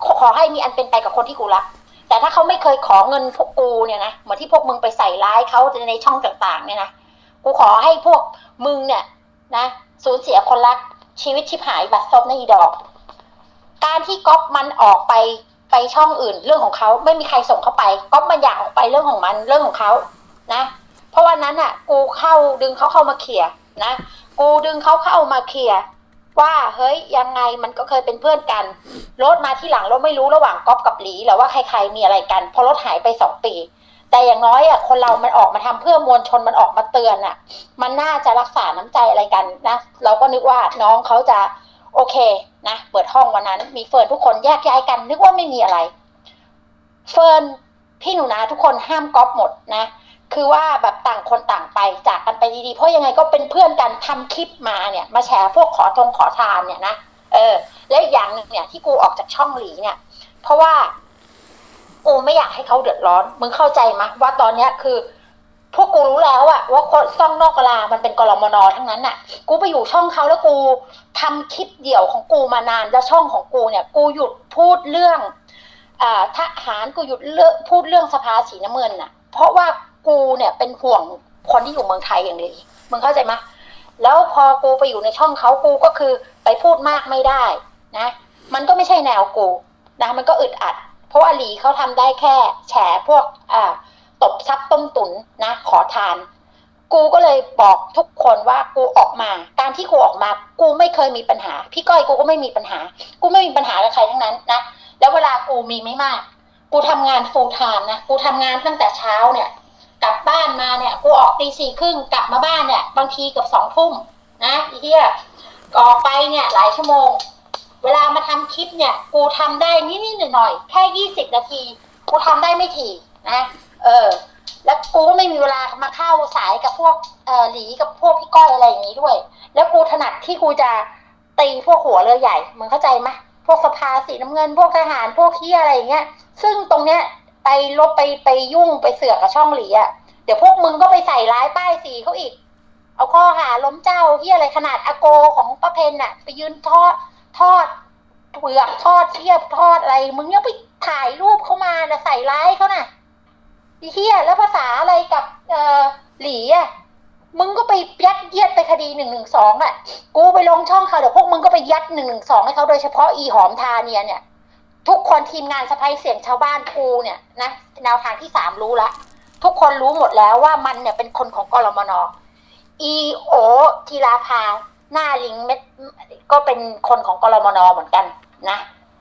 ขอให้มีอันเป็นไปกับคนที่กูรักแต่ถ้าเขาไม่เคยขอเงินพวกกูเนี่ยนะเหมือนที่พวกมึงไปใส่ร้ายเขาในช่องต่างๆเนี่ยนะกูขอให้พวกมึงเนี่ยนะสูญเสียคนรักชีวิตชิบหายบัดซบในอีดอกการที่ก๊อปมันออกไปช่องอื่นเรื่องของเขาไม่มีใครส่งเขาไปก๊อปมันอยากออกไปเรื่องของมันเรื่องของเขานะเพราะวันนั้นอ่ะกูดึงเขาเข้ามาเคลียร์นะกูดึงเขาเข้ามาเคลียร์ว่าเฮ้ยยังไงมันก็เคยเป็นเพื่อนกันรถมาที่หลังเราไม่รู้ระหว่างก๊อปกับหลีหรือว่าใครๆมีอะไรกันพอรถหายไป2 ปีแต่อย่างน้อยอ่ะคนเรามันออกมาทำเพื่อมวลชนมันออกมาเตือนอ่ะมันน่าจะรักษาน้ำใจอะไรกันนะเราก็นึกว่าน้องเขาจะโอเคนะเปิดห้องวันนั้นมีเฟิร์นทุกคนแยกย้ายกันนึกว่าไม่มีอะไรเฟิร์นพี่หนูนาทุกคนห้ามก๊อปหมดนะคือว่าแบบต่างคนต่างไปจากกันไปดีๆเพราะยังไงก็เป็นเพื่อนกันทำคลิปมาเนี่ยมาแชร์พวกขอทานเนี่ยนะและอย่างหนึ่งเนี่ยที่กูออกจากช่องหลีเนี่ยเพราะว่ากูไม่อยากให้เขาเดือดร้อนมึงเข้าใจมั้ยว่าตอนเนี้ยคือพวกกูรู้แล้วอะว่าคนซ่องนอกกลามันเป็นกลมน.ทั้งนั้นน่ะกูไปอยู่ช่องเขาแล้วกูทำคลิปเดี่ยวของกูมานานแล้วช่องของกูเนี่ยกูหยุดพูดเรื่องทหารกูหยุดพูดเรื่องสภาสีน้ำเงินน่ะเพราะว่ากูเนี่ยเป็นห่วงคนที่อยู่เมืองไทยอย่างนี้มึงเข้าใจมั้ยแล้วพอกูไปอยู่ในช่องเขากูก็คือไปพูดมากไม่ได้นะมันก็ไม่ใช่แนวกูนะมันก็อึดอัดเพราะว่าหลีเขาทำได้แค่แฉพวกตบซับต้มตุ๋นนะขอทานกูก็เลยบอกทุกคนว่ากูออกมาการที่กูออกมากูไม่เคยมีปัญหาพี่ก้อยกูก็ไม่มีปัญหากูไม่มีปัญหากับใครทั้งนั้นนะแล้วเวลากูมีไม่มากกูทำงาน full time นะกูทำงานตั้งแต่เช้าเนี่ยกลับบ้านมาเนี่ยกูออกตี 4:30กลับมาบ้านเนี่ยบางทีเกือบ2 ทุ่มนะไอ้เหี้ยออกไปเนี่ยหลายชั่วโมงเวลามาทำคลิปเนี่ยกูทำได้นิดๆหน่อยๆแค่20 นาทีกูทำได้ไม่ถี่นะแล้วกูก็ไม่มีเวลามาเข้าสายกับพวกหลีกับพวกพี่ก้อยอะไรอย่างนี้ด้วยแล้วกูถนัดที่กูจะตีพวกหัวเรือใหญ่มึงเข้าใจไหมพวกสภาสีน้ำเงินพวกทหารพวกขี้อะไรอย่างเงี้ยซึ่งตรงเนี้ยไปลบไปยุ่งไปเสือกกับช่องหลีอ่ะเดี๋ยวพวกมึงก็ไปใส่ร้ายป้ายสีเขาอีกเอาข้อหาล้มเจ้าที่อะไรขนาดอาโกของป้าเพนน่ะไปยืนทอดเปลือกทอดเทียบทอดอะไรมึงยังไปถ่ายรูปเขามาน่ะใส่ร้ายเขาน่ะไอ้เหี้ยแล้วภาษาอะไรกับหลีอ่ะมึงก็ไปยัดเยียดไปคดี112อ่ะกูไปลงช่องเขาเดี๋ยวพวกมึงก็ไปยัด112ให้เขาโดยเฉพาะอีหอมทาเนี่ยทุกคนทีมงานสะพายเสียงชาวบ้านกูเนี่ยนะแนวทางที่3รู้ละทุกคนรู้หมดแล้วว่ามันเนี่ยเป็นคนของกลมน.อีโอทีราภาหน้าลิงเม็ดก็เป็นคนของกลมน.เหมือนกันนะ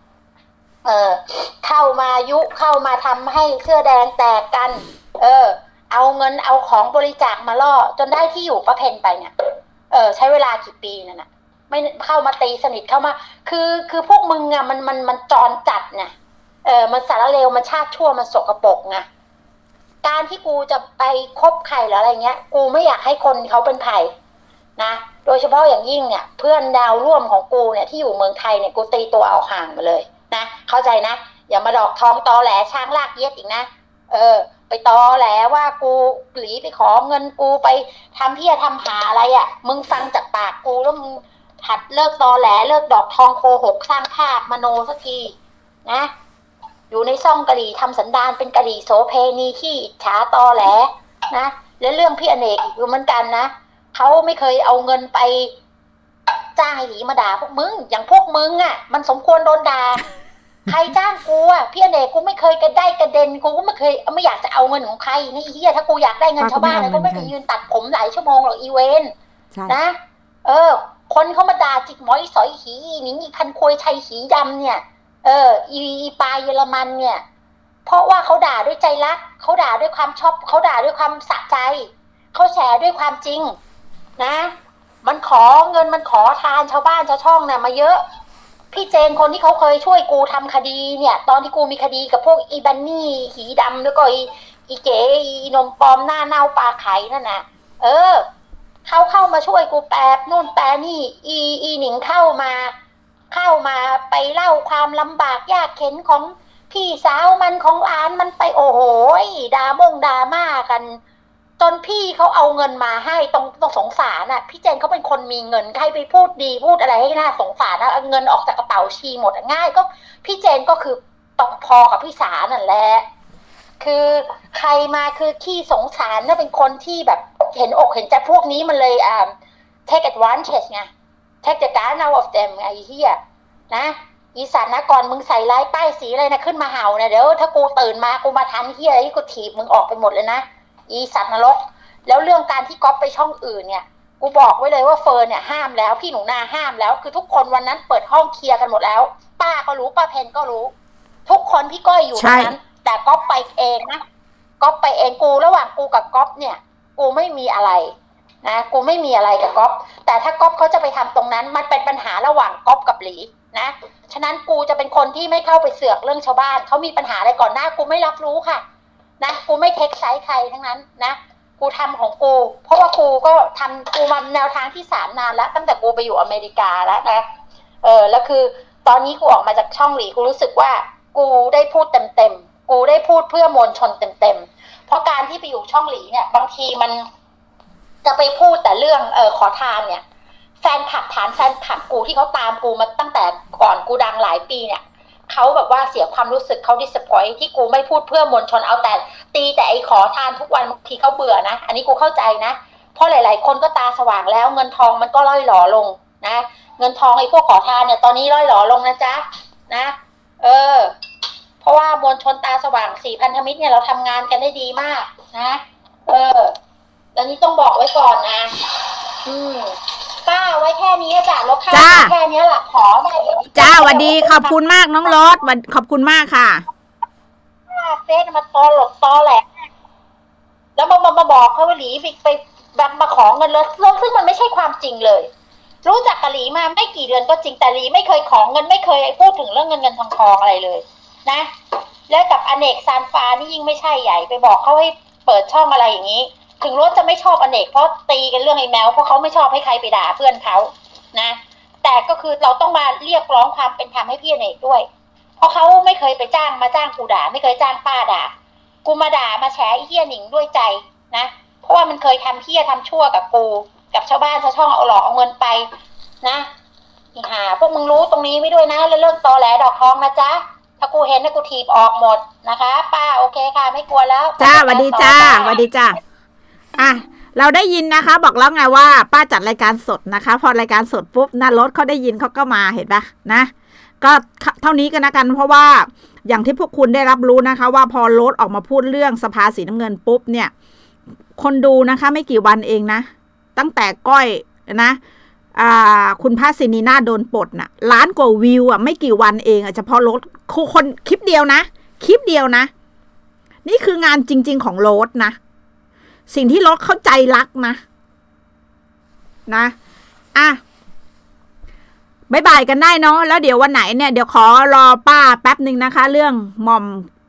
เข้ามาทำให้เสื้อแดงแตกกันเอาเงินเอาของบริจาคมาล่อจนได้ที่อยู่ป้าเพนไปเนี่ยใช้เวลากี่ปีนั่นน่ะไม่เข้ามาตีสนิทเข้ามาคือพวกมึงอ่ะมันจรจัดไงมันสารเลวมันชาติชั่วมันสกปรกไงการที่กูจะไปคบใครหรืออะไรเงี้ยกูไม่อยากให้คนเขาเป็นภัยนะโดยเฉพาะอย่างยิ่งเนี่ยเพื่อนดาวร่วมของกูเนี่ยที่อยู่เมืองไทยเนี่ยกูตีตัวเอาห่างมาเลยนะเข้าใจนะอย่ามาดอกทองตอแหลช้างลากเย็ดอีกนะไปตอแหลว่ากูหลีไปขอเงินกูไปทำเพี้ยทำหาอะไรอ่ะมึงฟังจากปากกูแล้วมึงหัดเลิกตอแหลเลิกดอกทองโกหกสร้างภาพมโนสักทีนะอยู่ในซ่องกะหรี่ทำสันดานเป็นกะหรี่โสเพณีขี้อิจฉาตอแหลนะแล้วเรื่องพี่อเนกอีกเหมือนกันนะเขาไม่เคยเอาเงินไปจ้างให้หลีมาด่าพวกมึงอย่างพวกมึงอ่ะมันสมควรโดนด่าใครจ้างกูอ่ะพี่อเนกกูไม่เคยกระเด็นกูก็ไม่อยากจะเอาเงินของใครนี่เฮียถ้ากูอยากได้เงินชาวบ้านก็ไม่ไปยืนตัดผมหลายชั่วโมงหรอกอีเวนนะคนเขามาด่าจิกหมอยสอยหีหนิงอีคันควยชัยหีดำเนี่ยอีปลาเยอรมันเนี่ยเพราะว่าเขาด่าด้วยใจรักเขาด่าด้วยความชอบเขาด่าด้วยความสะใจเขาแชร์ด้วยความจริงนะมันขอเงินมันขอทานชาวบ้านชาวช่องเนี่ยมาเยอะพี่เจนคนที่เขาเคยช่วยกูทำคดีเนี่ยตอนที่กูมีคดีกับพวกอีบันนี่หีดำแล้วก็อีเก๋อีนมปลอมหน้าเน่าปลาไข่นั่นนะเข้ามาช่วยกูแปบนู่นแปบนี่อีหนิงเข้ามาไปเล่าความลำบากยากเข็นของพี่สาวมันของหลานมันไปโอ้โหดราม่ากันจนพี่เขาเอาเงินมาให้ต้องสงสารน่ะพี่เจนเขาเป็นคนมีเงินใครไปพูดดีพูดอะไรให้น่าสงสารนะเงินออกจากกระเป๋าชีหมดง่ายก็พี่เจนก็คือตกพอกับพี่สานั่นแหละคือใครมาคือขี้สงสารน่ะเป็นคนที่แบบเห็นอกเห็นใจพวกนี้มันเลยtake advantage ไง take the advantage out of them ไอ้เหี้ยนะอีสัตว์นะก่อนมึงใส่ลายป้ายสีอะไรนะขึ้นมาเห่านะเดี๋ยวถ้ากูตื่นมากูมาทันเหี้ยอะไรกูถีบมึงออกไปหมดเลยนะอีสัตว์นรกแล้วเรื่องการที่ก๊อปไปช่องอื่นเนี่ยกูบอกไว้เลยว่าเฟิร์นเนี่ยห้ามแล้วพี่หนูนาห้ามแล้วคือทุกคนวันนั้นเปิดห้องเคลียร์กันหมดแล้วป้าก็รู้ป้าเพนก็รู้ทุกคนพี่ก้อยอยู่ตรงนั้นแต่ก๊อปไปเองนะก๊อปไปเองกูระหว่างกูกับก๊อปเนี่ยกูไม่มีอะไรนะกูไม่มีอะไรกับก๊อปแต่ถ้าก๊อปเขาจะไปทำตรงนั้นมันเป็นปัญหาระหว่างก๊อปกับหลีนะฉะนั้นกูจะเป็นคนที่ไม่เข้าไปเสือกเรื่องชาวบ้านเขามีปัญหาอะไรก่อนหน้ากูไม่รับรู้ค่ะนะกูไม่เทคไซส์ใครทั้งนั้นนะกูทำของกูเพราะว่ากูก็ทำกูมาแนวทางที่3นานแล้วตั้งแต่กูไปอยู่อเมริกาแล้วนะแล้วคือตอนนี้กูออกมาจากช่องหลีกูรู้สึกว่ากูได้พูดเต็มกูได้พูดเพื่อมวลชนเต็มเพราะการที่ไปอยู่ช่องหลีเนี่ยบางทีมันจะไปพูดแต่เรื่องขอทานเนี่ยแฟนคลับฐานแฟนคลับกูที่เขาตามกูมาตั้งแต่ก่อนกูดังหลายปีเนี่ยเขาแบบว่าเสียความรู้สึกเขาdisappointที่กูไม่พูดเพื่อมวลชนเอาแต่ตีแต่ไอ้ขอทานทุกวันบางทีเขาเบื่อนะอันนี้กูเข้าใจนะเพราะหลายๆคนก็ตาสว่างแล้วเงินทองมันก็ล่อยหล่อลงนะเงินทองไอ้พวกขอทานเนี่ยตอนนี้ล่อยหล่อลงนะจ๊ะนะเพราะว่ามวลชนตาสว่าง4,000 ธมิตรเนี่ยเราทำงานกันได้ดีมากนะแล้วนี้ต้องบอกไว้ก่อนนะป้าไว้แค่นี้จ้ะลบค่าแค่นี้แหละขอได้จ้าสวัสดีขอบคุณมากน้องรถขอบคุณมากค่ะเฟซมาตอหลบตอแหละแล้วมาบอกเขาว่าหลีไปแบบมาขอเงินแล้วซึ่งมันไม่ใช่ความจริงเลยรู้จักกับหลีมาไม่กี่เดือนก็จริงแต่หลีไม่เคยขอเงินไม่เคยพูดถึงเรื่องเงินทองอะไรเลยนะแล้วกับอเนกซานฟ้านี่ยิ่งไม่ใช่ใหญ่ไปบอกเขาให้เปิดช่องอะไรอย่างนี้ถึงรู้จะไม่ชอบอเนกเพราะตีกันเรื่องไอ้แมวเพราะเขาไม่ชอบให้ใครไปด่าเพื่อนเขานะแต่ก็คือเราต้องมาเรียกร้องความเป็นธรรมให้พี่อเนกด้วยเพราะเขาไม่เคยไปจ้างกูด่าไม่เคยจ้างป้าด่ากูมาด่ามาแฉไอ้เหี้ยหนิงด้วยใจนะเพราะว่ามันเคยทำเหี้ยทำชั่วกับกูกับชาวบ้านชาวช่องเอาหลอกเอาเงินไปนะพวกมึงรู้ตรงนี้ไว้ด้วยนะแล้วเลิกตอแหลดอกทองนะจ๊ะถ้ากูเห็นนะกูถีบออกหมดนะคะป้าโอเคค่ะไม่กลัวแล้วจ้าสวัสดีจ้าสวัสดีจ้าเราได้ยินนะคะบอกแล้วไงว่าป้าจัดรายการสดนะคะพอรายการสดปุ๊บนะรถเขาได้ยินเขาก็มาเห็นปะนะก็เท่านี้กันนะกันเพราะว่าอย่างที่พวกคุณได้รับรู้นะคะว่าพอรถออกมาพูดเรื่องสภาสีน้ำเงินปุ๊บเนี่ยคนดูนะคะไม่กี่วันเองนะตั้งแต่ก้อยนะคุณพาสินีนาโดนปลดน่ะล้านกว่าวิวไม่กี่วันเองเฉพาะรถคนคลิปเดียวนะนี่คืองานจริงๆของรถนะสิ่งที่รถเข้าใจรักนะบ๊ายบายกันได้เนาะแล้วเดี๋ยววันไหนเนี่ยเดี๋ยวขอรอป้าแป๊บหนึ่งนะคะเรื่องหม่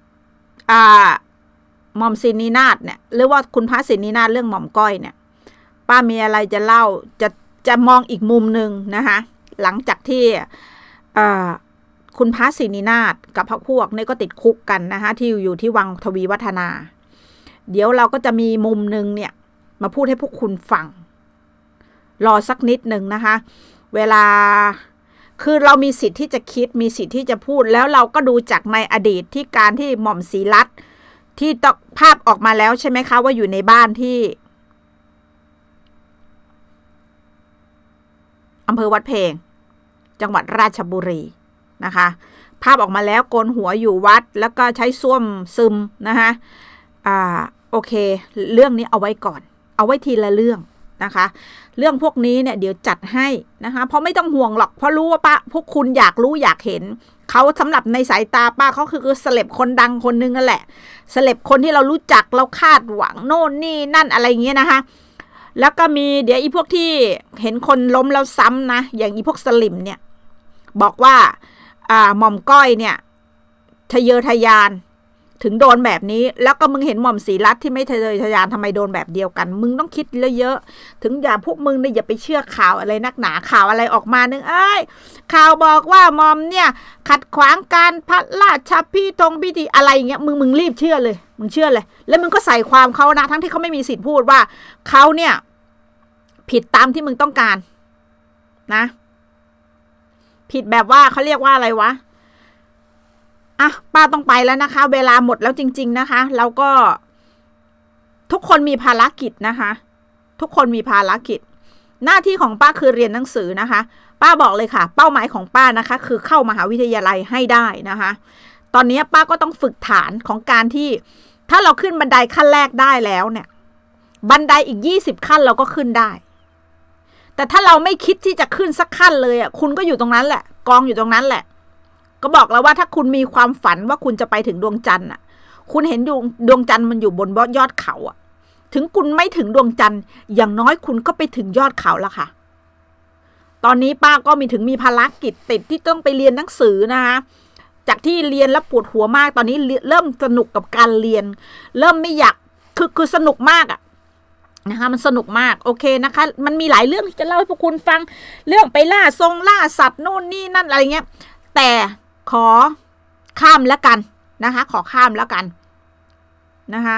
อมสินีนาฏเนี่ยหรือว่าคุณพระสินีนาฏเรื่องหม่อมก้อยเนี่ยป้ามีอะไรจะเล่าจะมองอีกมุมหนึ่งนะคะหลังจากที่คุณพระสินีนาฏกับพวกนี่ก็ติดคุกกันนะคะที่อยู่ที่วังทวีวัฒนาเดี๋ยวเราก็จะมีมุมหนึ่งเนี่ยมาพูดให้พวกคุณฟังรอสักนิดหนึ่งนะคะเวลาคือเรามีสิทธิ์ที่จะคิดมีสิทธิ์ที่จะพูดแล้วเราก็ดูจากในอดีตที่การที่หม่อมศรีรัตน์ที่ภาพออกมาแล้วใช่ไหมคะว่าอยู่ในบ้านที่อำเภอวัดเพลงจังหวัดราชบุรีนะคะภาพออกมาแล้วโกนหัวอยู่วัดแล้วก็ใช้ส้วมซึมนะคะโอเคเรื่องนี้เอาไว้ก่อนเอาไว้ทีละเรื่องนะคะเรื่องพวกนี้เนี่ยเดี๋ยวจัดให้นะคะเพราะไม่ต้องห่วงหรอกเพราะรู้ว่าป้าพวกคุณอยากรู้อยากเห็นเขาสำหรับในสายตาป้าเขาคือเซเลบคนดังคนนึงนั่นแหละเซเลบคนที่เรารู้จักเราคาดหวังโน่นนี่นั่นอะไรอย่างเงี้ยนะคะแล้วก็มีเดี๋ยวอีพวกที่เห็นคนล้มแล้วซ้ำนะอย่างอีพวกสลิมเนี่ยบอกว่าหม่อมก้อยเนี่ยทะเยอทะยานถึงโดนแบบนี้แล้วก็มึงเห็นหม่อมศรีรัตน์ที่ไม่ทะเยอทะยานทำไมโดนแบบเดียวกันมึงต้องคิดเยอะๆถึงอย่าพวกมึงเนี่ยอย่าไปเชื่อข่าวอะไรนักหนาข่าวอะไรออกมานึงข่าวบอกว่าหม่อมเนี่ยขัดขวางการพระราชพิธีอะไรอย่างเงี้ยมึงรีบเชื่อเลยมึงเชื่อเลยแล้วมึงก็ใส่ความเขานะทั้งที่เขาไม่มีสิทธิ์พูดว่าเขาเนี่ยผิดตามที่มึงต้องการนะผิดแบบว่าเขาเรียกว่าอะไรวะป้าต้องไปแล้วนะคะเวลาหมดแล้วจริงๆนะคะแล้วก็ทุกคนมีภารกิจนะคะทุกคนมีภารกิจหน้าที่ของป้าคือเรียนหนังสือนะคะป้าบอกเลยค่ะเป้าหมายของป้านะคะคือเข้ามหาวิทยาลัยให้ได้นะคะตอนนี้ป้าก็ต้องฝึกฐานของการที่ถ้าเราขึ้นบันไดขั้นแรกได้แล้วเนี่ยบันไดอีก20ขั้นเราก็ขึ้นได้แต่ถ้าเราไม่คิดที่จะขึ้นสักขั้นเลยคุณก็อยู่ตรงนั้นแหละกองอยู่ตรงนั้นแหละก็บอกแล้วว่าถ้าคุณมีความฝันว่าคุณจะไปถึงดวงจันทร์คุณเห็นดวงจันทร์มันอยู่บนยอดเขาถึงคุณไม่ถึงดวงจันทร์อย่างน้อยคุณก็ไปถึงยอดเขาแล้วค่ะตอนนี้ป้าก็มีภารกิจติดที่ต้องไปเรียนหนังสือนะคะจากที่เรียนแล้วปวดหัวมากตอนนี้เริ่มสนุกกับการเรียนเริ่มไม่อยากคือสนุกมากนะคะมันสนุกมากโอเคนะคะมันมีหลายเรื่องที่จะเล่าให้พวกคุณฟังเรื่องไปล่าสัตว์โน่นนี่นั่นอะไรเงี้ยแต่ขอข้ามแล้วกันนะคะขอข้ามแล้วกันนะคะ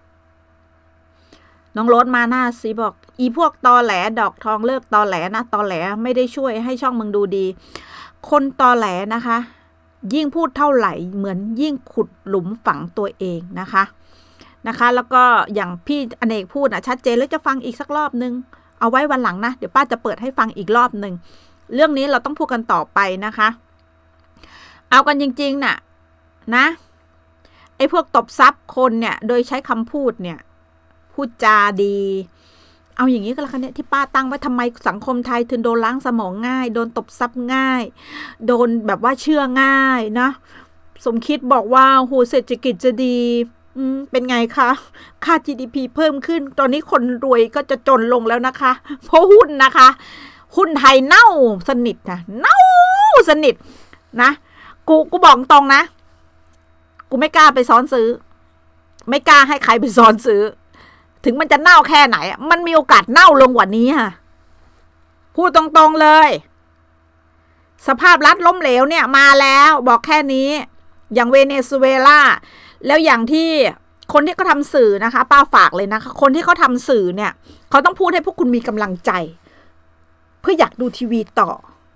น้องโรสมาหน้าสีบอกอีพวกตอแหลดอกทองเลิกตอแหลนะตอแหลไม่ได้ช่วยให้ช่องมึงดูดีคนตอแหลนะคะยิ่งพูดเท่าไหร่เหมือนยิ่งขุดหลุมฝังตัวเองนะคะแล้วก็อย่างพี่อเนกพูดชัดเจนแล้วจะฟังอีกสักรอบนึงเอาไว้วันหลังนะเดี๋ยวป้าจะเปิดให้ฟังอีกรอบนึงเรื่องนี้เราต้องพูดกันต่อไปนะคะเอากันจริงๆนะไอ้พวกตบซับคนเนี่ยโดยใช้คำพูดเนี่ยพูดจาดีเอาอย่างนี้ก็แล้วกันเนี่ยที่ป้าตั้งไว้ทำไมสังคมไทยถึงโดนล้างสมองง่ายโดนตบซับง่ายโดนแบบว่าเชื่อง่ายนะสมคิดบอกว่าโหเศรษฐกิจจะดีเป็นไงคะค่า GDP เพิ่มขึ้นตอนนี้คนรวยก็จะจนลงแล้วนะคะเพราะหุ้นนะคะหุ้นไทยเน่าสนิทนะเน่าสนิทนะกูบอกตรงนะกูไม่กล้าไปซ้อนซื้อไม่กล้าให้ใครไปซ้อนซื้อถึงมันจะเน่าแค่ไหนมันมีโอกาสเน่าลงกว่านี้ค่ะพูดตรงๆเลยสภาพรัฐล้มเหลวเนี่ยมาแล้วบอกแค่นี้อย่างเวเนซุเอลาแล้วอย่างที่คนที่เขาทำสื่อนะคะป้าฝากเลยนะคะคนที่เขาทำสื่อเนี่ยเขาต้องพูดให้พวกคุณมีกำลังใจเพื่ออยากดูทีวีต่อ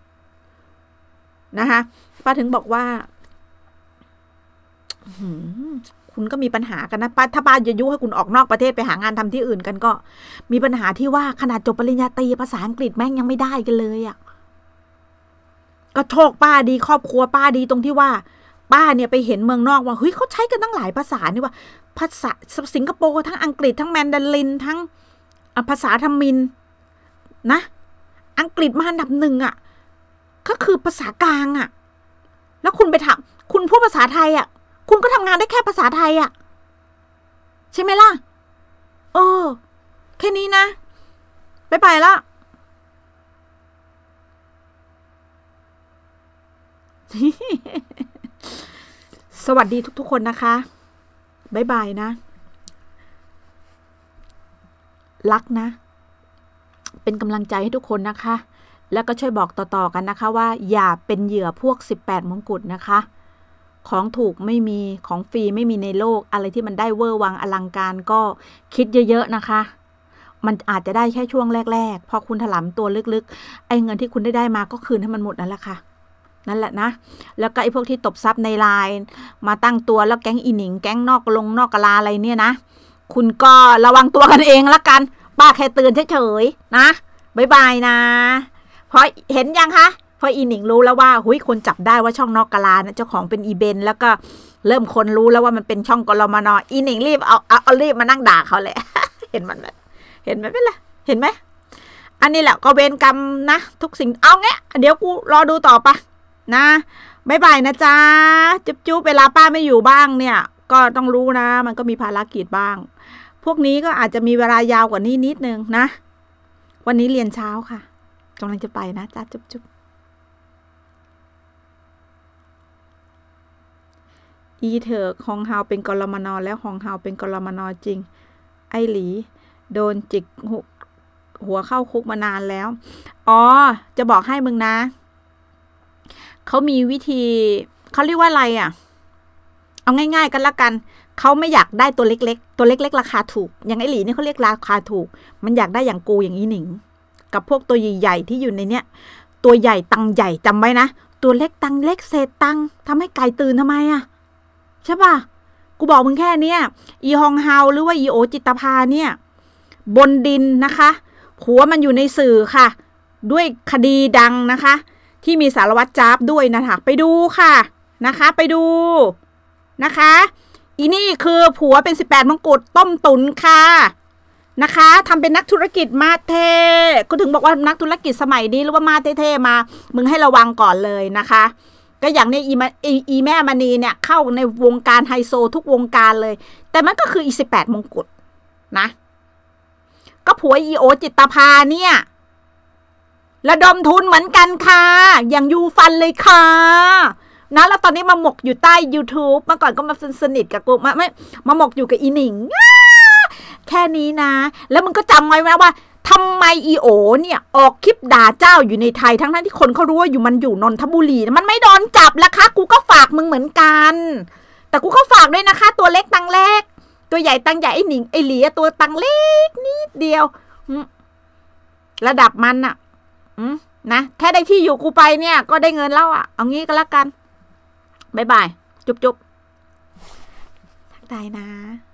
นะคะป้าถึงบอกว่าคุณก็มีปัญหากันนะป้าถ้าป้าจะยุให้คุณออกนอกประเทศไปหางานทำที่อื่นกันก็มีปัญหาที่ว่าขนาดจบปริญญาตรีภาษาอังกฤษแม่งยังไม่ได้กันเลยก็โชคป้าดีครอบครัวป้าดีตรงที่ว่าป้าเนี่ยไปเห็นเมืองนอกว่าเฮ้ยเขาใช้กันตั้งหลายภาษานี่ว่าภาษาสิงคโปร์ทั้งอังกฤษทั้งแมนดารินทั้งภาษาทมิฬนะอังกฤษมาอันดับ1ก็คือภาษากลางแล้วคุณไปถามคุณพูดภาษาไทยคุณก็ทำงานได้แค่ภาษาไทยใช่ไหมล่ะแค่นี้นะไปละสวัสดีทุกๆคนนะคะบ๊ายบายนะรักนะเป็นกำลังใจให้ทุกคนนะคะแล้วก็ช่วยบอกต่อๆกันนะคะว่าอย่าเป็นเหยื่อพวก18มงกุฎนะคะของถูกไม่มีของฟรีไม่มีในโลกอะไรที่มันได้เวอร์วังอลังการก็คิดเยอะๆนะคะมันอาจจะได้แค่ช่วงแรกๆพอคุณถลำตัวลึกๆไอ้เงินที่คุณได้มาก็คืนให้มันหมดนั่นแหละค่ะนั่นแหละนะแล้วก็ไอ้พวกที่ตบซับในไลน์มาตั้งตัวแล้วแก๊งอีหนิงแก๊งนอกกะลาอะไรเนี่ยนะคุณก็ระวังตัวกันเองละกันป้าแค่เตือนเฉยๆนะบ๊ายบายนะเพราะเห็นยังคะพออีหนิงรู้แล้วว่าหุยคนจับได้ว่าช่องนอกกะลานะเจ้าของเป็นอีเบนแล้วก็เริ่มคนรู้แล้วว่ามันเป็นช่องกลมนอีหนิงรีบเอารีบมานั่งด่าเขาเลย เห็นมันแบบเห็นไหมเป็นไรเห็นไหมอันนี้แหละก็เวรกรรมนะทุกสิ่งเอาเงี้ยเดี๋ยวกูรอดูต่อปะนะบ๊ายบายนะจ๊ะจุ๊บเวลาป้าไม่อยู่บ้างเนี่ยก็ต้องรู้นะมันก็มีภารกิจบ้างพวกนี้ก็อาจจะมีเวลายาวกว่านี้นิดนึงนะวันนี้เรียนเช้าค่ะกำลังจะไปนะจ๊ะจุ๊บอีเถอะฮองเฮาเป็นกลมนแล้วฮองเฮาเป็นกลมนจริงไอหลีโดนจิกหัวเข้าคุกมานานแล้วอ๋อจะบอกให้มึงนะเขามีวิธีเขาเรียกว่าอะไรอ่ะเอาง่ายๆกันละกันเขาไม่อยากได้ตัวเล็กๆตัวเล็กๆราคาถูกอย่างไอหลีนี่เขาเรียกราคาถูกมันอยากได้อย่างกูอย่างอีหนิงกับพวกตัวใหญ่ๆที่อยู่ในเนี้ยตัวใหญ่ตังใหญ่จำไว้นะตัวเล็กตังเล็กเศษตังทำให้ไก่ตื่นทำไมอ่ะใช่ป่ะกูบอกมึงแค่เนี้ยอีฮองเฮาหรือว่าอีโอจิตภาเนี่ยบนดินนะคะผัวมันอยู่ในสื่อค่ะด้วยคดีดังนะคะที่มีสารวัตรจ๊าบด้วยนะคะไปดูค่ะนะคะไปดูนะคะอีนี่คือผัวเป็น18มงกุฎต้มตุ๋นค่ะนะคะทำเป็นนักธุรกิจมาเท่ก็ถึงบอกว่านักธุรกิจสมัยนี้หรือว่ามาเท่ๆมามึงให้ระวังก่อนเลยนะคะก็อย่างในอีแม่มณีเนี่ยเข้าในวงการไฮโซทุกวงการเลยแต่มันก็คืออี18มงกุฎนะก็ผัวอีโอจิตภาเนี่ยระดมทุนเหมือนกันค่ะอย่างยูฟันเลยค่ะนะแล้วตอนนี้มาหมกอยู่ใต้ YouTube เมื่อก่อนก็มาสนิทกับกูไม่มาหมกอยู่กับอีหนิงแค่นี้นะแล้วมึงก็จำไว้นะว่าทำไมอีโอเนี่ยออกคลิปด่าเจ้าอยู่ในไทยทั้งที่คนเขารู้ว่ามันอยู่นนทบุรีมันไม่โดนจับละคะกูก็ฝากมึงเหมือนกันแต่กูก็ฝากด้วยนะคะตัวเล็กตังเล็กตัวใหญ่ตังใหญ่ไอ้หนิงไอ้เหลียตัวตังเล็กนิดเดียวระดับมันอะนะแค่ได้ที่อยู่กูไปเนี่ยก็ได้เงินแล้วอะเอางี้ก็แล้วกันบ๊ายบายจุ๊บทักทายนะ